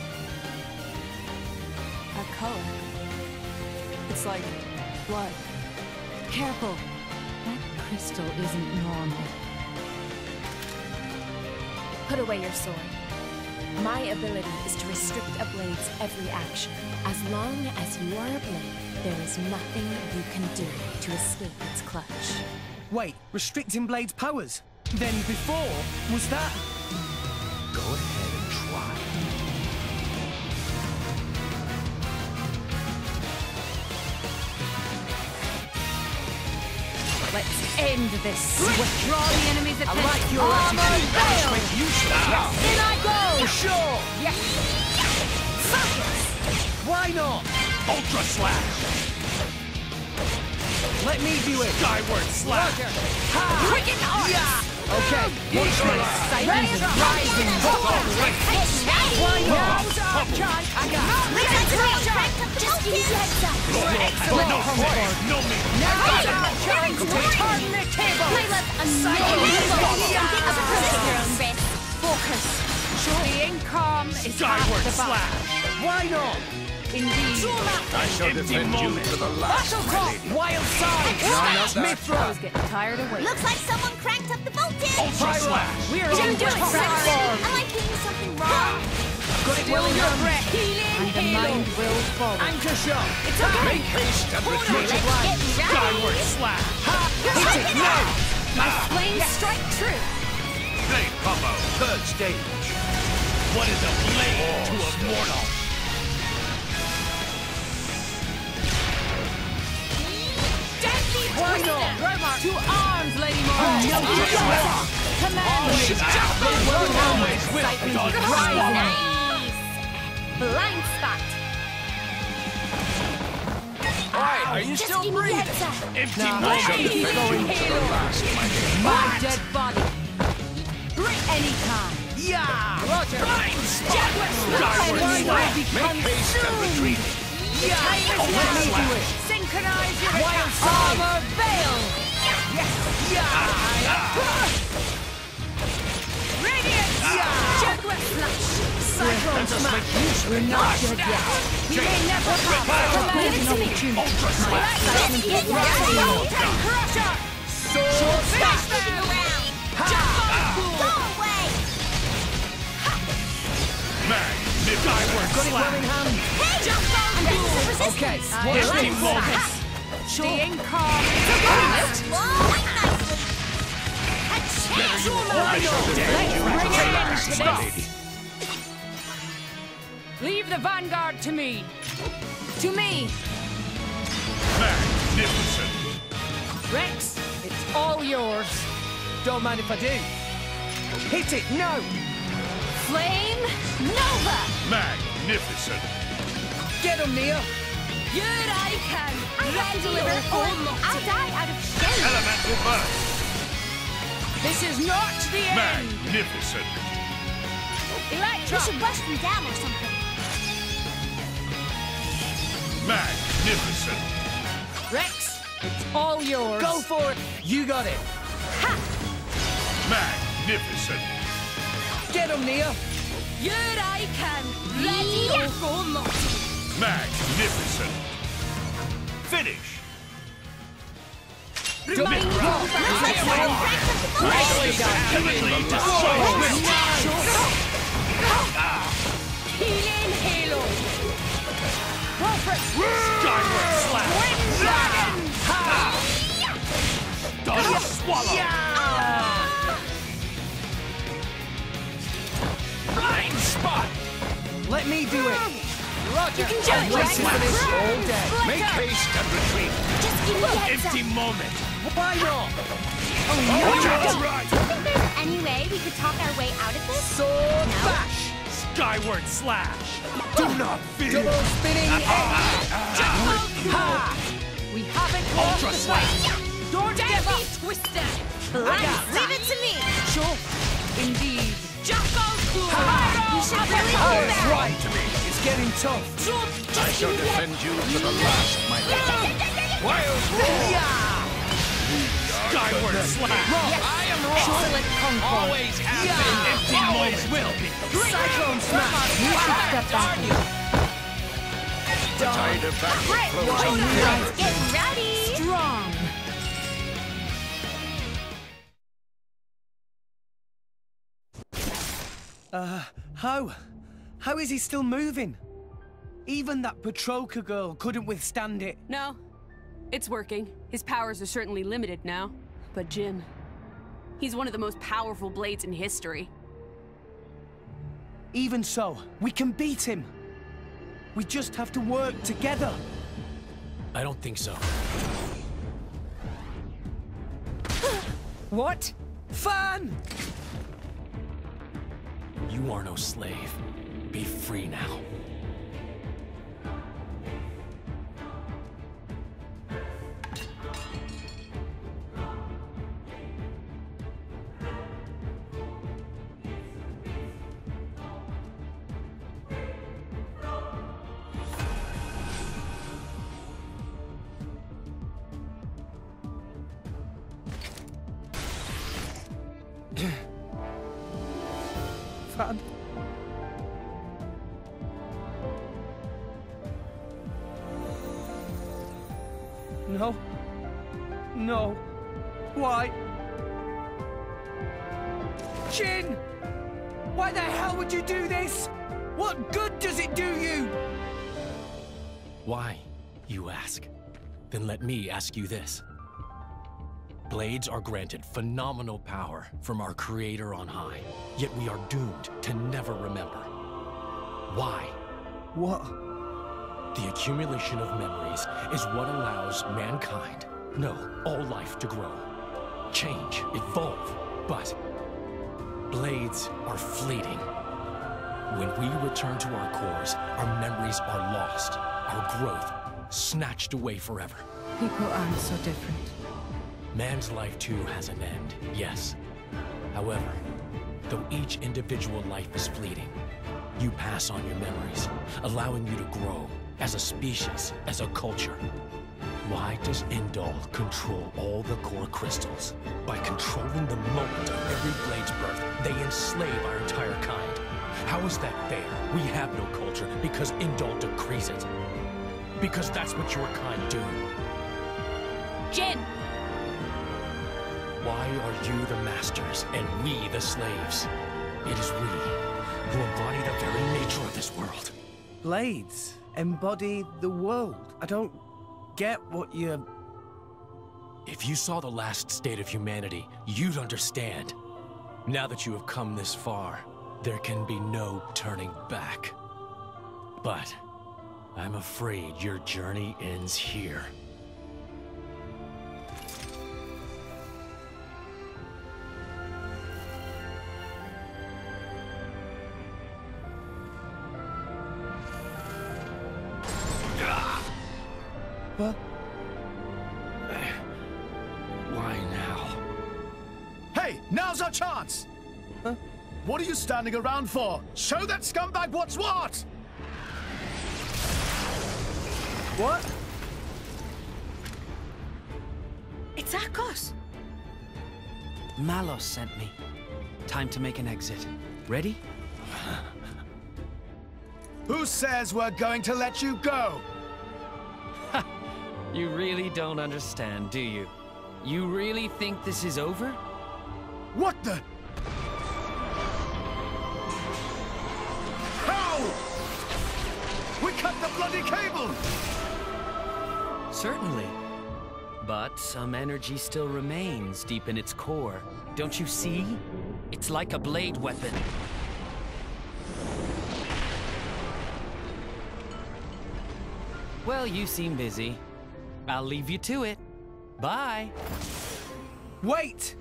Speaker 5: That color. It's like blood.
Speaker 3: Careful. That crystal isn't normal.
Speaker 13: Put away your sword. My ability is to restrict a blade's every action. As long as you are a blade, there is nothing you can do to escape its clutch.
Speaker 4: Wait, restricting Blade's powers? Then before, was that...
Speaker 18: Go ahead and try.
Speaker 3: Let's end this.
Speaker 10: Withdraw the enemies at
Speaker 4: I
Speaker 10: this
Speaker 4: like your
Speaker 10: armor
Speaker 4: attitude.
Speaker 10: veil.
Speaker 4: Straight you start.
Speaker 10: In I go.
Speaker 4: For sure!
Speaker 10: Yes. Focus.
Speaker 4: Why not?
Speaker 14: Ultra Slash!
Speaker 4: Let me do it!
Speaker 14: Skyward Slash!
Speaker 10: Cricket arts.
Speaker 17: Okay, watch me. Titan's rising. Why not? I got
Speaker 11: Just give me a heads up.
Speaker 17: excellent comfort.
Speaker 14: No me.
Speaker 17: Now it's our chance to turn the table.
Speaker 11: My love, amazing.
Speaker 17: Focus. Being calm is half
Speaker 14: Skyward
Speaker 17: the battle.
Speaker 14: slash.
Speaker 17: Why not? Indeed.
Speaker 8: I shall defend you to the last,
Speaker 17: Battle
Speaker 8: my
Speaker 17: call.
Speaker 8: lady.
Speaker 17: Wild side.
Speaker 15: Smithro's getting tired of waiting.
Speaker 11: Looks like someone cranked up the voltage.
Speaker 14: Ultra slash.
Speaker 17: We're
Speaker 11: Jim,
Speaker 17: on
Speaker 11: do it,
Speaker 17: top
Speaker 11: Rex.
Speaker 17: form.
Speaker 11: Am I doing something wrong?
Speaker 17: Got it well in your breath.
Speaker 15: And the mind will follow.
Speaker 17: Anchor shot.
Speaker 11: It's okay.
Speaker 8: Make haste and retreat.
Speaker 11: Let's get
Speaker 14: Skyward
Speaker 11: ready.
Speaker 14: slash.
Speaker 17: Hit it now.
Speaker 15: My flames strike true.
Speaker 14: Blade combo. Third stage. What is a blade to a mortal?
Speaker 11: Deadly
Speaker 17: Why
Speaker 11: twister.
Speaker 17: not? Romar. To arms, Lady Mora. Command me. Excitement rising.
Speaker 11: Nice. Blind spot.
Speaker 14: Why are you
Speaker 11: Just
Speaker 14: still
Speaker 11: give me
Speaker 14: breathing?
Speaker 11: heads up.
Speaker 14: Empty
Speaker 17: Nah,
Speaker 14: moment.
Speaker 8: I shall defend you to the last, my lady.
Speaker 17: My dead body. Grit any kind.
Speaker 14: Yeah.
Speaker 17: Roger.
Speaker 14: Blind spot.
Speaker 17: Skyward slash.
Speaker 8: Make haste and retreat.
Speaker 17: Let me do it. Synchronize your wild armor veil. Radiant. Jaguar flash. Cyclone smash. We're not dead yet. We may never have an opportunity.
Speaker 14: Ultra slash.
Speaker 11: Let's get
Speaker 17: Mountain
Speaker 11: ready.
Speaker 17: crusher.
Speaker 11: Stop sticking around. Go away.
Speaker 14: Magnificent.
Speaker 17: Got it well in hand.
Speaker 11: Hey, jump on. Resistance.
Speaker 17: Okay,
Speaker 14: Empty moment.
Speaker 17: Staying calm.
Speaker 11: Whoa, nicely.
Speaker 8: I shall defend you to the last, my lady.
Speaker 17: Leave the vanguard to me. To me.
Speaker 14: Magnificent.
Speaker 17: Rex, it's all yours. Don't mind if I do. Hit it, no.
Speaker 11: Flame Nova.
Speaker 14: Magnificent.
Speaker 17: Get him, Nia.
Speaker 11: Good, I can. I have to deliver or I'll die out of shame.
Speaker 14: Elemental burst.
Speaker 17: This is not the end.
Speaker 14: Magnificent.
Speaker 11: We should rush them down or something.
Speaker 14: Magnificent.
Speaker 17: Rex, it's all yours. Go for it. You got it.
Speaker 14: Magnificent.
Speaker 17: Get him, Nia.
Speaker 11: Good, I can. Ready or go not.
Speaker 14: Magnificent. Finish.
Speaker 11: Remind me.
Speaker 14: Chemically destroyed.
Speaker 17: Healing Halo. Perfect.
Speaker 14: Skyward slash.
Speaker 17: Wind Dragon.
Speaker 14: Done. Swallow. Blind spot.
Speaker 4: Let me do it.
Speaker 17: Roger.
Speaker 11: You can do it, Rex.
Speaker 4: For this all day.
Speaker 8: Make haste and retreat.
Speaker 11: Just give me heads up.
Speaker 14: Empty moment.
Speaker 4: Why not?
Speaker 14: All right.
Speaker 11: Do you think there's any way we could talk our way out of this?
Speaker 4: Sword
Speaker 11: No?
Speaker 4: bash.
Speaker 14: Skyward slash. Do not fear.
Speaker 4: Double spinning
Speaker 17: Ha! We haven't lost
Speaker 14: Ultra
Speaker 17: the
Speaker 14: slash.
Speaker 17: fight. Don't give up.
Speaker 11: Twister.
Speaker 17: Leave
Speaker 11: it to me.
Speaker 17: Sure. Indeed.
Speaker 11: You should really
Speaker 4: Oh,
Speaker 11: hold
Speaker 4: it's
Speaker 11: that.
Speaker 4: right to me. It's getting tough.
Speaker 8: I shall defend you to the last, my lady. Wild roar.
Speaker 14: Skyward slash.
Speaker 17: I am wrong.
Speaker 14: Always have been. Empty always will be.
Speaker 17: Cyclone smash. You should step back.
Speaker 8: The tide of battle flows up
Speaker 11: Let's
Speaker 8: forever.
Speaker 11: get ready.
Speaker 17: Strong.
Speaker 4: How is he still moving? Even that Petroka girl couldn't withstand it.
Speaker 5: No, it's working. His powers are certainly limited now. But Jim, he's one of the most powerful blades in history.
Speaker 4: Even so, we can beat him. We just have to work together.
Speaker 18: I don't think so.
Speaker 17: What?
Speaker 4: Fan!
Speaker 18: You are no slave. Be free now.
Speaker 4: No. No. Why? Jin! Why the hell would you do this? What good does it do you?
Speaker 18: Why, you ask? Then let me ask you this. Blades are granted phenomenal power from our Creator on high, yet we are doomed to never remember. Why?
Speaker 4: What?
Speaker 18: The accumulation of memories is what allows mankind, no, all life to grow, change, evolve, but blades are fleeting. When we return to our cores, our memories are lost, our growth snatched away forever.
Speaker 2: People aren't so different.
Speaker 18: Man's life too has an end, yes. However, though each individual life is fleeting, you pass on your memories, allowing you to grow as a species, as a culture. Why does Indal control all the core crystals? By controlling the moment of every blade's birth, they enslave our entire kind. How is that fair? We have no culture because Indal decrees it. Because that's what your kind do.
Speaker 10: Jin!
Speaker 18: Why are you the masters and we the slaves? It is we who embody the very nature of this world.
Speaker 4: Blades embody the world. I don't get what you're...
Speaker 18: If you saw the last state of humanity, you'd understand. Now that you have come this far, there can be no turning back. But I'm afraid your journey ends here.
Speaker 4: What?
Speaker 18: Why now?
Speaker 9: Hey, now's our chance!
Speaker 4: Huh?
Speaker 9: What are you standing around for? Show that scumbag what's what!
Speaker 4: What?
Speaker 17: It's Akos!
Speaker 7: Malos sent me. Time to make an exit. Ready?
Speaker 9: Who says we're going to let you go?
Speaker 19: You really don't understand, do you? You really think this is over?
Speaker 9: What the? How? We cut the bloody cable!
Speaker 7: Certainly. But some energy still remains deep in its core. Don't you see? It's like a blade weapon. Well, you seem busy. I'll leave you to it. Bye.
Speaker 4: Wait!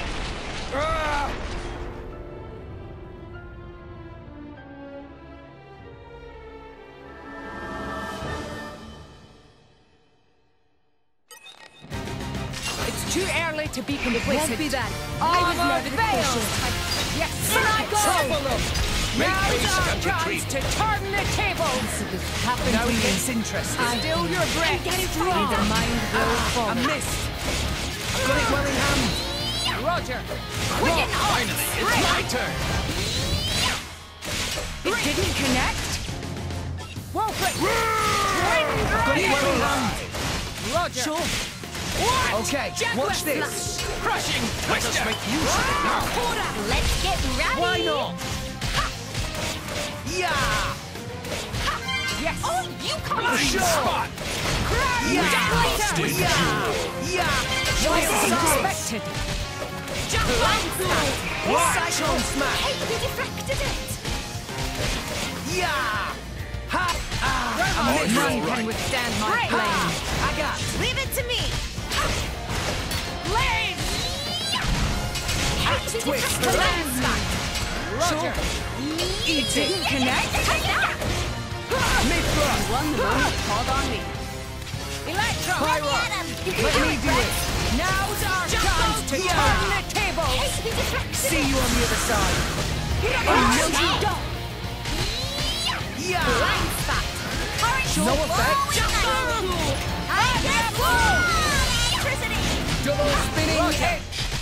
Speaker 16: It's too early to be complacent.
Speaker 17: Won't be that.
Speaker 16: I was
Speaker 17: Armor
Speaker 16: never
Speaker 17: fails.
Speaker 16: Yes,
Speaker 17: Here I go.
Speaker 16: Trouble them.
Speaker 14: Make
Speaker 16: Now's
Speaker 14: haste
Speaker 16: our
Speaker 14: and
Speaker 16: chance
Speaker 14: retreat.
Speaker 16: to turn the tables.
Speaker 4: Now he gets interested.
Speaker 16: Still your breath.
Speaker 17: Get it
Speaker 16: Strong.
Speaker 17: wrong.
Speaker 16: The mind will fall.
Speaker 4: I missed. I've got it well in hand.
Speaker 16: Roger.
Speaker 17: Quicken on.
Speaker 14: Finally, it's my turn.
Speaker 16: It didn't connect. Wolfric.
Speaker 4: I've got it well in hand.
Speaker 16: Roger.
Speaker 4: Sure.
Speaker 16: What?
Speaker 4: Okay,
Speaker 17: Jaguar
Speaker 4: watch this.
Speaker 17: slash.
Speaker 14: Crushing
Speaker 9: Let us
Speaker 14: twister.
Speaker 9: make use of it now.
Speaker 17: Hold up. Let's get ready.
Speaker 4: Why not? Yeah!
Speaker 16: Yes.
Speaker 17: Oh, you come
Speaker 14: Blind
Speaker 17: on.
Speaker 14: spot.
Speaker 4: Yeah! Yeah!
Speaker 16: Twice
Speaker 4: Giant
Speaker 16: as
Speaker 4: size.
Speaker 16: expected.
Speaker 17: Jump on.
Speaker 4: Cyclone smash!
Speaker 17: Hey, we deflected it.
Speaker 4: Yeah! Ha!
Speaker 16: None
Speaker 4: I missed.
Speaker 16: can withstand my
Speaker 17: Great.
Speaker 16: flame.
Speaker 4: I got it.
Speaker 17: Leave it to me.
Speaker 16: Flame.
Speaker 17: Hey, we
Speaker 4: twist.
Speaker 17: deflected it.
Speaker 16: Roger. It didn't connect.
Speaker 4: Mid-thrust.
Speaker 16: One moment. Hold on me. Electro.
Speaker 4: Pyro.
Speaker 17: You can
Speaker 4: Let
Speaker 17: do
Speaker 4: me
Speaker 17: it,
Speaker 4: do
Speaker 17: Red.
Speaker 4: it.
Speaker 16: Now's our
Speaker 17: Jump
Speaker 16: chance
Speaker 17: on.
Speaker 16: to
Speaker 4: Yeah.
Speaker 16: turn the tables.
Speaker 17: Hey, we deflected
Speaker 4: See
Speaker 17: it.
Speaker 4: you on the other side.
Speaker 17: No, you don't.
Speaker 4: Yeah!
Speaker 17: Blind spot. Current.
Speaker 4: No effect.
Speaker 17: Jump on. I get electricity.
Speaker 4: Double spinning kick.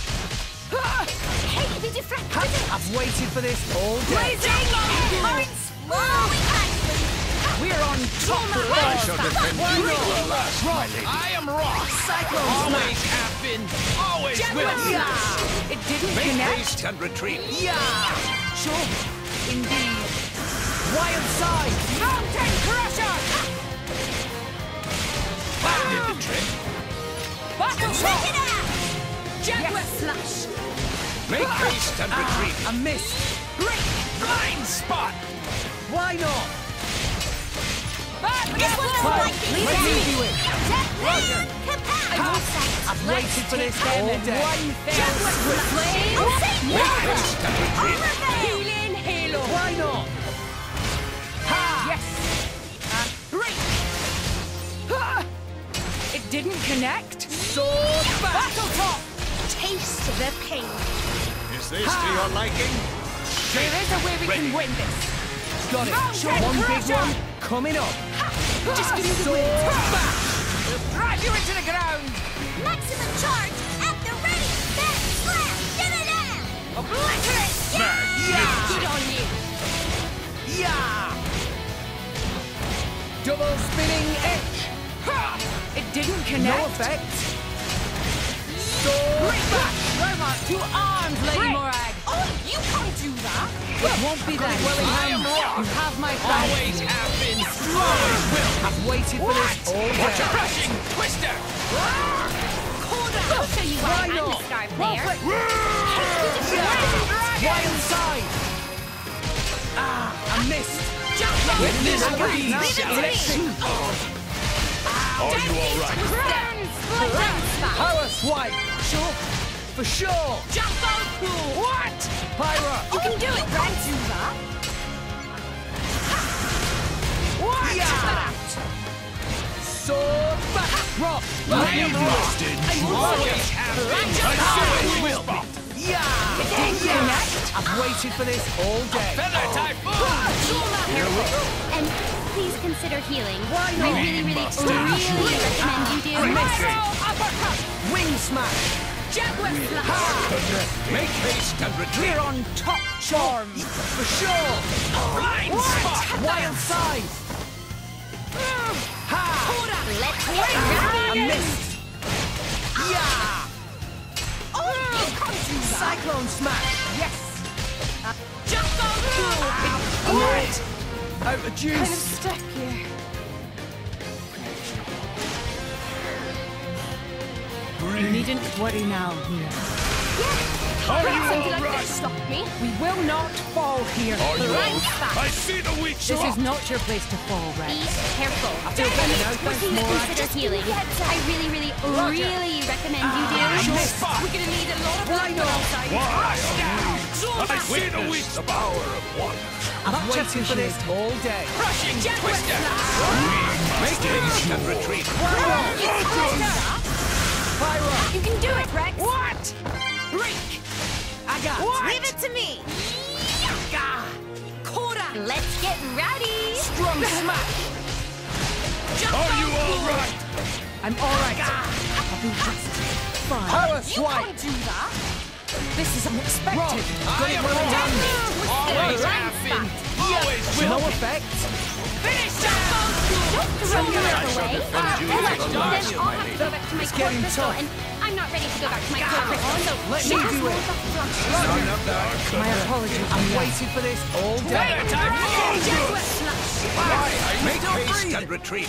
Speaker 17: Hey, we deflected it.
Speaker 4: I've waited for this all day.
Speaker 17: Blazing. Current. Slowing.
Speaker 16: We're
Speaker 17: We're on top of the
Speaker 14: I shall defend you to the last, my lady.
Speaker 4: I am Rock. Cyclone
Speaker 14: Always
Speaker 4: Smash.
Speaker 14: have been, always will.
Speaker 17: Yeah. It didn't
Speaker 14: Make
Speaker 17: connect.
Speaker 14: haste and retreat.
Speaker 4: Yeah.
Speaker 17: Sure. Indeed.
Speaker 4: Wild Side.
Speaker 17: Mountain Crusher!
Speaker 14: That did the trick.
Speaker 17: Battle
Speaker 10: Check it out!
Speaker 17: Jaguar Slash!
Speaker 14: Make haste and retreat.
Speaker 4: A miss.
Speaker 17: Break!
Speaker 14: Blind spot.
Speaker 4: Why not?
Speaker 10: This one's like this.
Speaker 4: Let me do it.
Speaker 10: Roger.
Speaker 4: I've waited for this all day.
Speaker 17: One fell flame!
Speaker 14: Make haste and retreat.
Speaker 17: Healing Halo!
Speaker 4: Why not?
Speaker 17: Yes! Break! Ha! It didn't connect?
Speaker 4: Sword back!
Speaker 17: Battle Top!
Speaker 10: Taste the pain.
Speaker 14: Is this to your liking?
Speaker 17: There is a way we can win this!
Speaker 4: Got it.
Speaker 17: Mountain
Speaker 4: One big
Speaker 17: Crusher!
Speaker 4: one coming up.
Speaker 17: Just give me the
Speaker 4: Sword
Speaker 17: wind!
Speaker 4: back!
Speaker 17: Drive you into the ground!
Speaker 10: Maximum charge at the ready. Back slam. Get it down.
Speaker 17: Obliterate!
Speaker 4: Yeah!
Speaker 17: Good on you!
Speaker 4: Yeah! Double spinning edge.
Speaker 17: Ha! It didn't
Speaker 4: No
Speaker 17: connect?
Speaker 4: effect. Sword
Speaker 17: Break
Speaker 4: back!
Speaker 17: Roma to arms, Lady
Speaker 4: Break.
Speaker 17: Morag!
Speaker 10: Oh, you can't do that.
Speaker 17: It won't be that
Speaker 4: Well,
Speaker 17: easy.
Speaker 4: I am Rock.
Speaker 17: You have my
Speaker 14: Always
Speaker 17: thanks.
Speaker 14: have been, always will.
Speaker 4: I've waited for this all
Speaker 14: Watch a
Speaker 4: day.
Speaker 14: crushing twister.
Speaker 10: I'll show you why
Speaker 4: Why
Speaker 10: I'm
Speaker 4: not?
Speaker 10: the star player.
Speaker 4: Wild Side. I missed.
Speaker 14: With this breeze,
Speaker 4: Electric.
Speaker 14: Are you all right?
Speaker 4: Power swipe. Sure. For sure.
Speaker 10: Jump on cool.
Speaker 4: What? Pyra.
Speaker 10: You can do it, Brent. Do that.
Speaker 4: What? Yeah. Sword back. Rock.
Speaker 14: I am roasted. You always have been. I always will.
Speaker 4: Yeah. Connect. I've waited for this all day.
Speaker 14: Feather typhoon.
Speaker 4: Here we go.
Speaker 10: And please consider healing.
Speaker 4: Why
Speaker 10: I
Speaker 4: not?
Speaker 10: really recommend you do.
Speaker 4: Wing smash.
Speaker 17: Jaguar Slash!
Speaker 14: Make haste and retreat.
Speaker 17: We're on top form!
Speaker 4: For sure.
Speaker 14: Blind spot.
Speaker 4: Wild Side. Ha.
Speaker 10: Let's get
Speaker 4: I missed. Yeah.
Speaker 10: Oh, you can't do that.
Speaker 4: Cyclone smash.
Speaker 17: Yes!
Speaker 10: Jump on cool.
Speaker 4: What? Out of
Speaker 17: Kind of
Speaker 4: juice.
Speaker 17: stuck here. You needn't worry now, Mia.
Speaker 10: Something like this stopped me.
Speaker 17: We will not fall here.
Speaker 14: Are you
Speaker 10: Blind
Speaker 14: all?
Speaker 10: spot.
Speaker 14: I see the weak
Speaker 17: This is not your place to fall,
Speaker 10: Be
Speaker 17: Rex.
Speaker 10: careful.
Speaker 17: feel better now, thanks,
Speaker 10: Please
Speaker 17: Morag.
Speaker 10: consider healing. I really recommend you do.
Speaker 17: We're gonna need a lot of blood outside.
Speaker 14: Why? I see the weak power of water.
Speaker 4: I've waited for this all day.
Speaker 14: Crushing twister. Make haste and retreat.
Speaker 4: Pyra.
Speaker 10: You can do it, Rex.
Speaker 17: What?
Speaker 4: Break. I got
Speaker 17: What?
Speaker 10: Leave it to me.
Speaker 17: Cora!
Speaker 10: Let's get rowdy.
Speaker 4: strong smash.
Speaker 14: Are you all right?
Speaker 17: I'm alright. I'll be just fine.
Speaker 4: Power
Speaker 10: You
Speaker 4: swipe.
Speaker 10: can't do that.
Speaker 17: This is unexpected.
Speaker 4: Rock.
Speaker 14: I am
Speaker 4: well done.
Speaker 14: Always
Speaker 10: Blind
Speaker 14: have been.
Speaker 10: spot.
Speaker 14: Always will.
Speaker 4: No effect.
Speaker 10: Finish that. Don't throw me out of the way.
Speaker 14: defend you
Speaker 10: Then
Speaker 14: to
Speaker 10: I'll
Speaker 14: the last,
Speaker 10: have to go back to my
Speaker 4: It's
Speaker 10: core
Speaker 4: getting
Speaker 10: crystal,
Speaker 4: tough.
Speaker 10: and I'm not ready to go back to my core crystal. So
Speaker 4: Let me
Speaker 10: just
Speaker 4: do
Speaker 10: roll
Speaker 4: it.
Speaker 10: the flush.
Speaker 14: Son of the
Speaker 17: My apologies,
Speaker 4: I've
Speaker 17: Mia.
Speaker 4: waited for this all day.
Speaker 14: Make haste and retreat.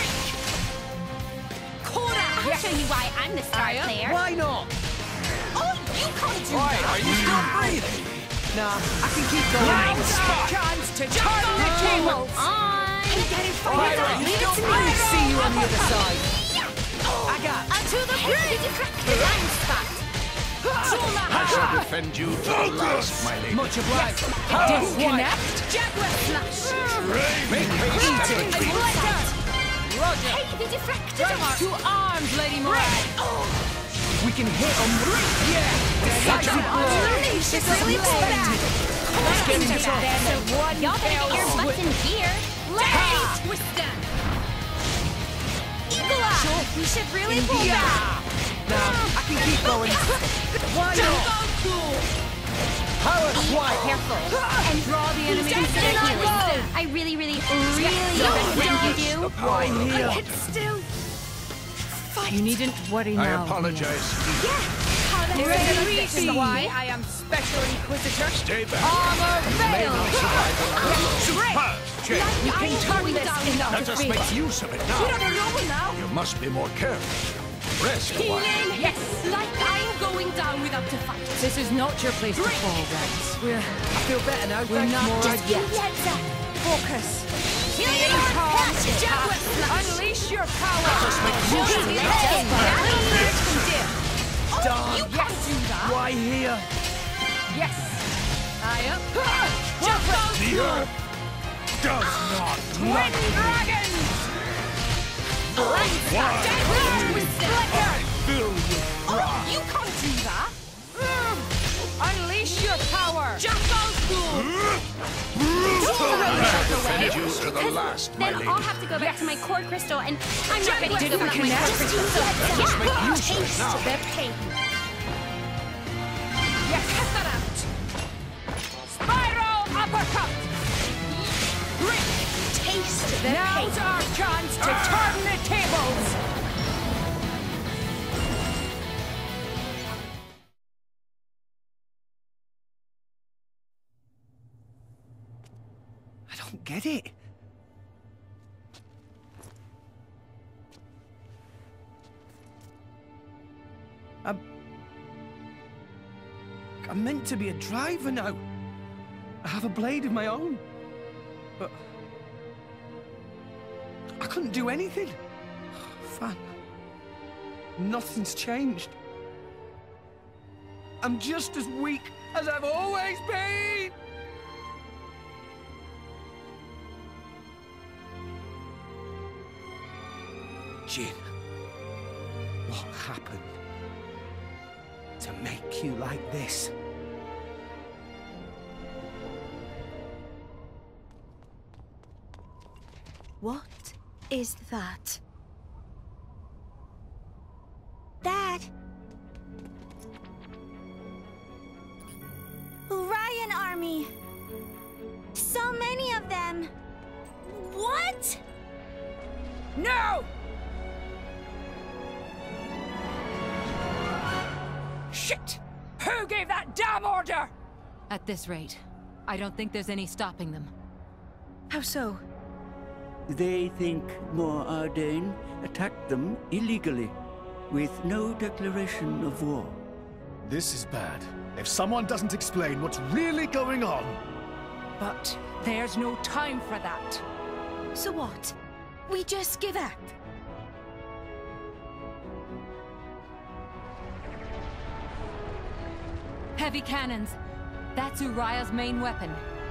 Speaker 10: Cora, I'll show you why I'm the star player.
Speaker 4: Why not?
Speaker 10: Oh, you can't do
Speaker 14: Why
Speaker 10: that.
Speaker 14: are you still breathing?
Speaker 4: Nah, I can keep going.
Speaker 14: Blind spot.
Speaker 17: Chance to turn the tables.
Speaker 10: I'm getting
Speaker 4: Pyra.
Speaker 10: Leave it to me.
Speaker 4: See you on the other side. I got.
Speaker 10: To the bridge. The blind spot.
Speaker 14: I shall defend you to the last, my lady.
Speaker 4: Much obliged.
Speaker 17: Disconnect.
Speaker 10: Jaguar Slash.
Speaker 14: Make haste and retreat.
Speaker 10: Roger. Hey, the deflected arm.
Speaker 17: To arms, Lady Morag.
Speaker 4: We can hit them. Yeah.
Speaker 10: Decisive blow. This is really bad.
Speaker 4: It's getting tough.
Speaker 10: Y'all better get your butts in gear. Let's twist them. Eagle Eye. We should really pull back.
Speaker 4: Nah, I can keep going. Why not?
Speaker 17: Power swipe!
Speaker 10: Careful.
Speaker 17: And
Speaker 10: draw the enemy to
Speaker 17: consider
Speaker 10: healing. I really think you do.
Speaker 17: Why here?
Speaker 16: I can still fight.
Speaker 2: You needn't worry now.
Speaker 8: I apologize.
Speaker 16: This is why I am Special Inquisitor.
Speaker 8: Stay back.
Speaker 16: Armor veil.
Speaker 8: Superb, Jade.
Speaker 16: We can turn this into
Speaker 8: Let us make use of it now.
Speaker 16: We're on a roll now.
Speaker 8: You must be more careful. Rest a while.
Speaker 16: Healing. Yes. Like I'm going down without a fight.
Speaker 2: This is not your place to fall, Rex.
Speaker 17: I feel better now.
Speaker 2: We're not
Speaker 17: just
Speaker 2: yet.
Speaker 16: Focus.
Speaker 17: Healing
Speaker 16: Unleash your power.
Speaker 17: Let us make use of it.
Speaker 16: Oh, you can't do that.
Speaker 17: Why here?
Speaker 16: Yes. I am.
Speaker 8: The earth does not
Speaker 16: Twin
Speaker 8: like
Speaker 16: dragons.
Speaker 8: I fill with
Speaker 16: Oh, you can't do that. Unleash your power. Jump out,
Speaker 8: Finish you to the last, my
Speaker 10: Then
Speaker 8: lady.
Speaker 10: I'll have to go back to my core crystal, and I'm not ready to give up my
Speaker 8: connect?
Speaker 10: core crystal. So
Speaker 8: Just make use of it
Speaker 10: taste
Speaker 8: now.
Speaker 10: the pain.
Speaker 16: Yes, cut that out. Spiral uppercut.
Speaker 10: Taste the
Speaker 16: Now's
Speaker 10: pain.
Speaker 16: our chance to turn the tables.
Speaker 4: I don't get it. I'm meant to be a driver now. I have a blade of my own. But I couldn't do anything. Fan. Nothing's changed. I'm just as weak as I've always been. Jin, what happened to make you like this?
Speaker 11: What is that? Dad! Orion Army! So many of them! What?
Speaker 16: No! Shit! Who gave that damn order?
Speaker 3: At this rate, I don't think there's any stopping them.
Speaker 11: How so?
Speaker 20: They think Mor Ardain attacked them illegally, with no declaration of war.
Speaker 9: This is bad. If someone doesn't explain what's really going on...
Speaker 16: But there's no time for that.
Speaker 11: So what? We just give up?
Speaker 3: Heavy cannons. That's Uriah's main weapon.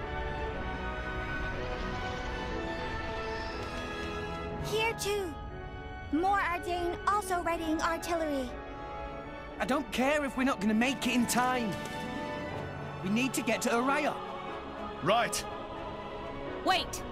Speaker 11: Here too. Mor Ardain also readying artillery.
Speaker 4: I don't care if we're not going to make it in time. We need to get to Uriah.
Speaker 9: Right.
Speaker 3: Wait!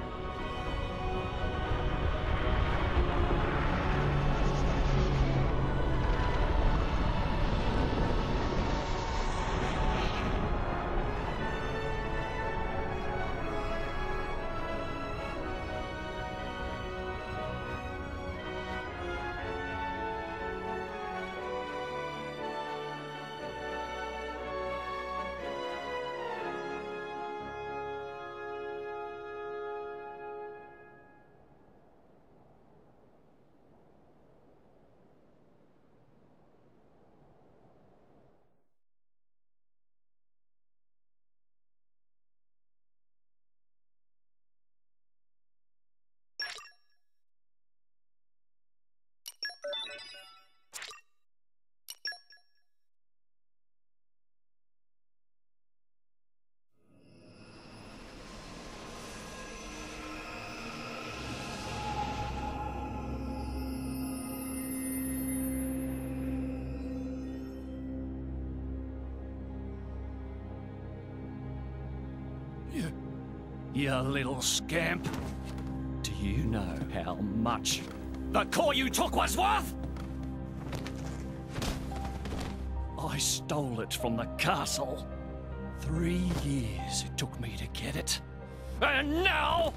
Speaker 6: You little scamp. Do you know how much the core you took was worth? I stole it from the castle.
Speaker 18: 3 years it took me to get it. And now...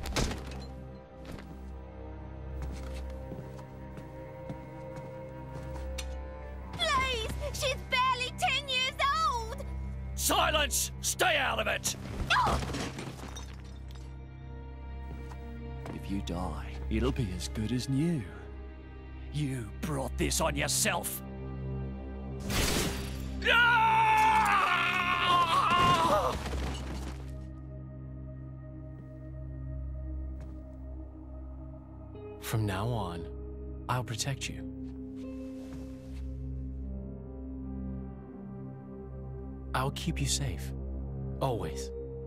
Speaker 11: Please! She's barely 10 years old!
Speaker 18: Silence! Stay out of it! If you die, it'll be as good as new. You brought this on yourself. From now on, I'll protect you. I'll keep you safe. Always.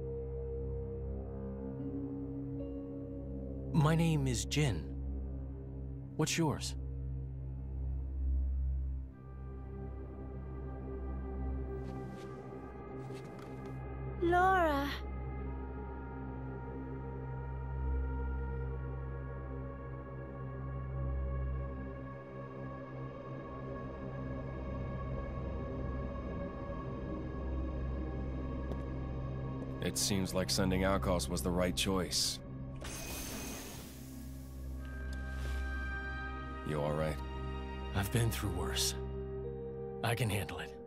Speaker 18: My name is Jin. What's yours?
Speaker 11: Laura.
Speaker 21: It seems like sending Arcos was the right choice. You all right?
Speaker 18: I've been through worse. I can handle it.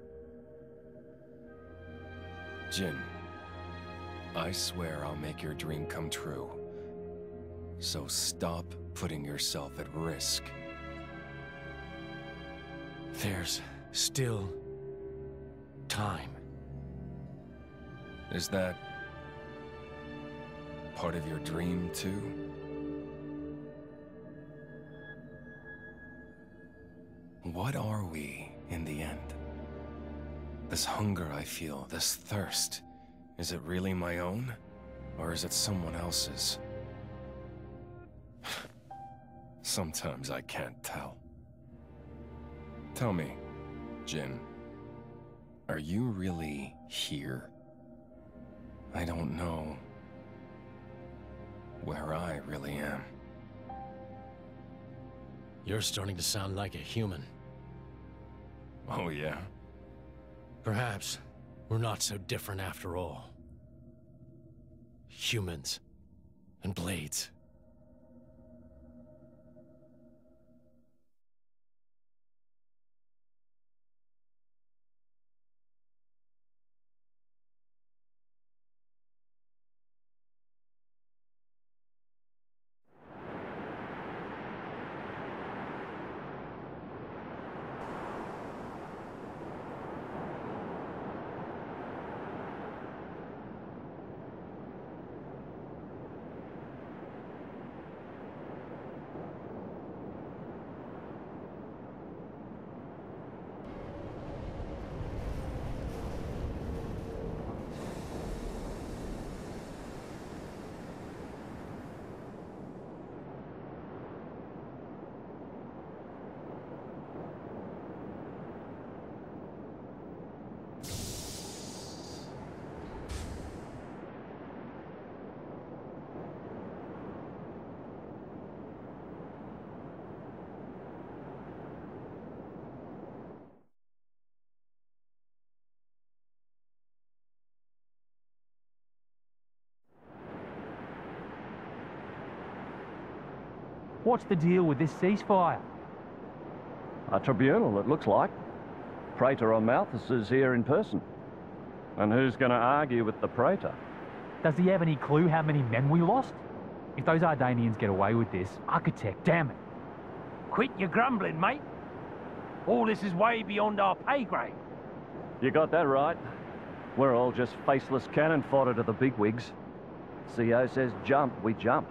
Speaker 21: Jin, I swear I'll make your dream come true. So stop putting yourself at risk.
Speaker 18: There's still time.
Speaker 21: Is that part of your dream, too? What are we, in the end? This hunger I feel, this thirst, is it really my own? Or is it someone else's? Sometimes I can't tell. Tell me, Jin, are you really here? I don't know where I really am.
Speaker 18: You're starting to sound like a human.
Speaker 21: Oh, yeah?
Speaker 18: Perhaps we're not so different after all. Humans and blades.
Speaker 22: What's the deal with this ceasefire?
Speaker 23: A tribunal, it looks like. Praetor on Malthus is here in person. And who's going to argue with the Praetor?
Speaker 22: Does he have any clue how many men we lost? If those Ardanians get away with this, Architect, damn it.
Speaker 24: Quit your grumbling, mate. All this is way beyond our pay grade.
Speaker 23: You got that right. We're all just faceless cannon fodder to the bigwigs. CO says jump, we jump.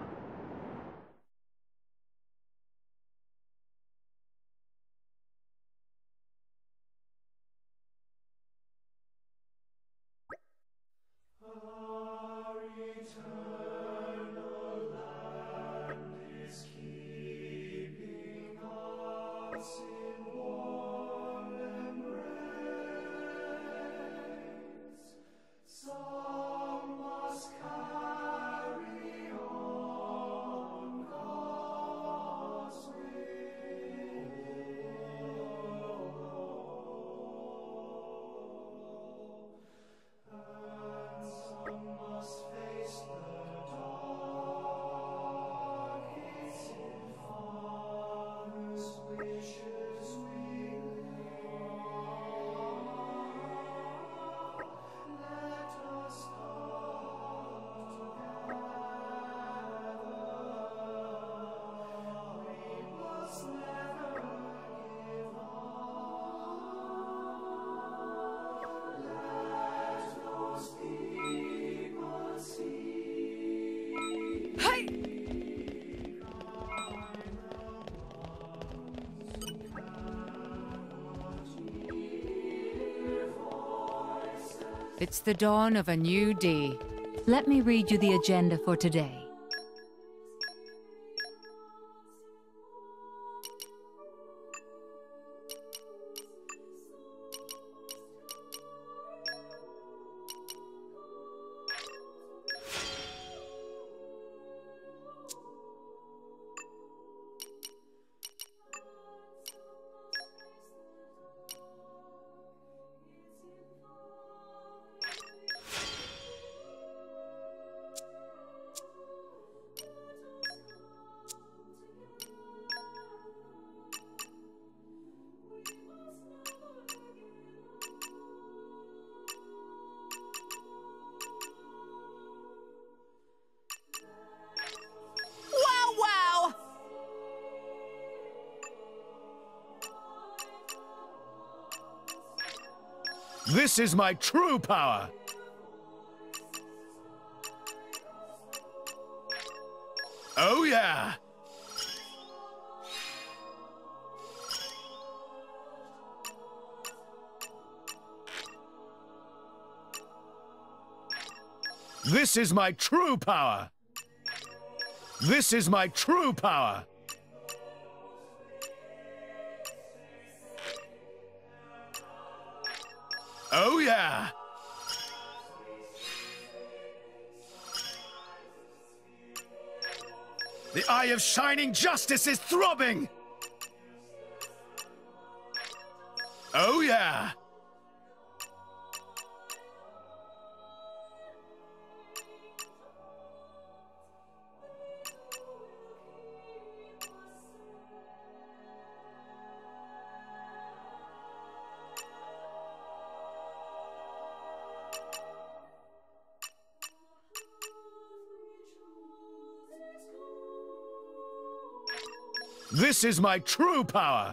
Speaker 25: Some must carry on.
Speaker 2: It's the dawn of a new day.
Speaker 3: Let me read you the agenda for today.
Speaker 9: This is my true power! Oh yeah! This is my true power! This is my true power! Oh yeah! The Eye of Shining Justice is throbbing! Oh yeah! This is my true power!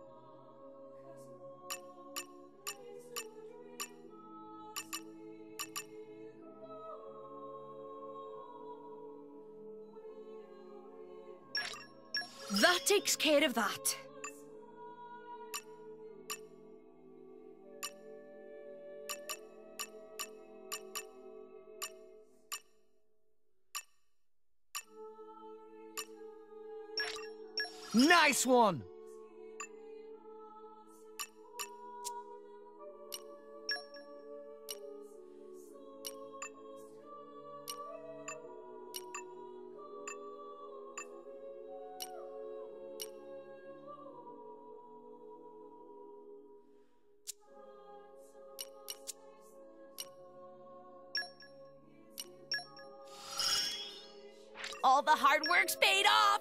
Speaker 11: That takes care of that.
Speaker 4: Nice one!
Speaker 11: All the hard work's paid off!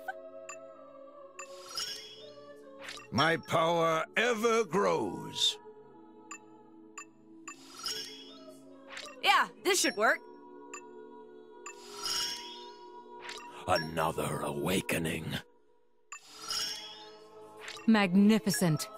Speaker 8: My power ever grows.
Speaker 11: Yeah, this should work.
Speaker 18: Another awakening.
Speaker 2: Magnificent.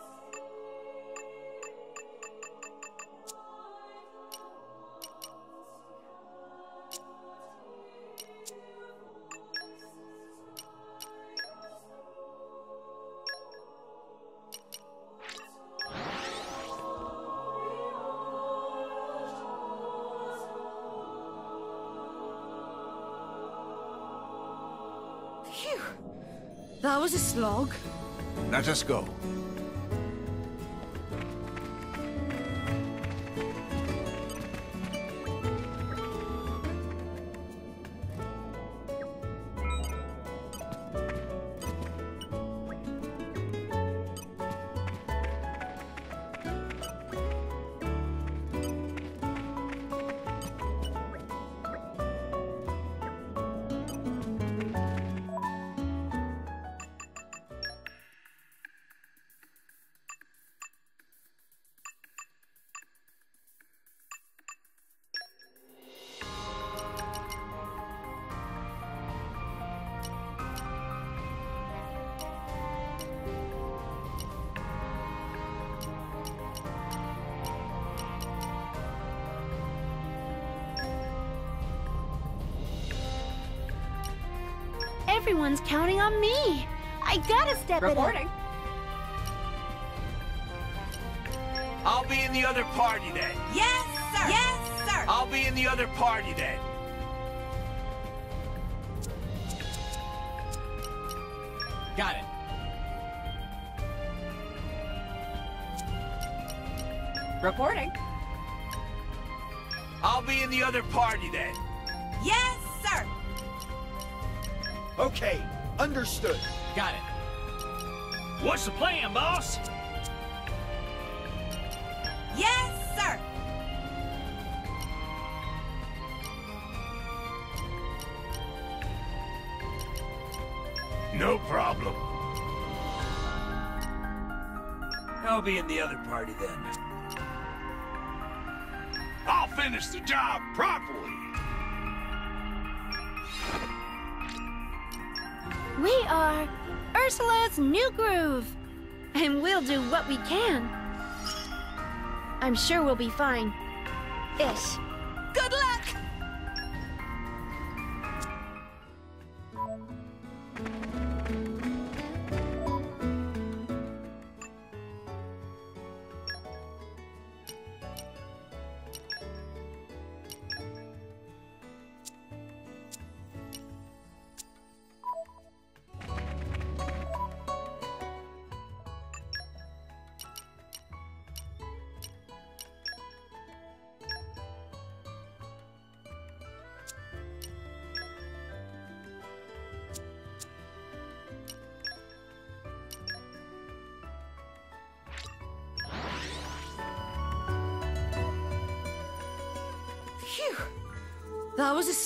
Speaker 11: Phew. That was a slog.
Speaker 8: Let us go.
Speaker 10: Everyone's counting on me. I gotta step
Speaker 11: Reporting.
Speaker 10: it up.
Speaker 14: I'll be in the other party then.
Speaker 11: Yes, sir! Yes, sir!
Speaker 14: I'll be in the other party then.
Speaker 7: Got it.
Speaker 11: Reporting.
Speaker 14: I'll be in the other party then.
Speaker 11: Yes, sir!
Speaker 14: Okay, understood.
Speaker 7: Got it.
Speaker 6: What's the plan, boss?
Speaker 11: Yes, sir!
Speaker 14: No problem. I'll be in the other party then. I'll finish the job properly.
Speaker 10: We are Ursula's New Groove, and we'll do what we can. I'm sure we'll be fine. Ish.
Speaker 11: Good luck!
Speaker 17: That was a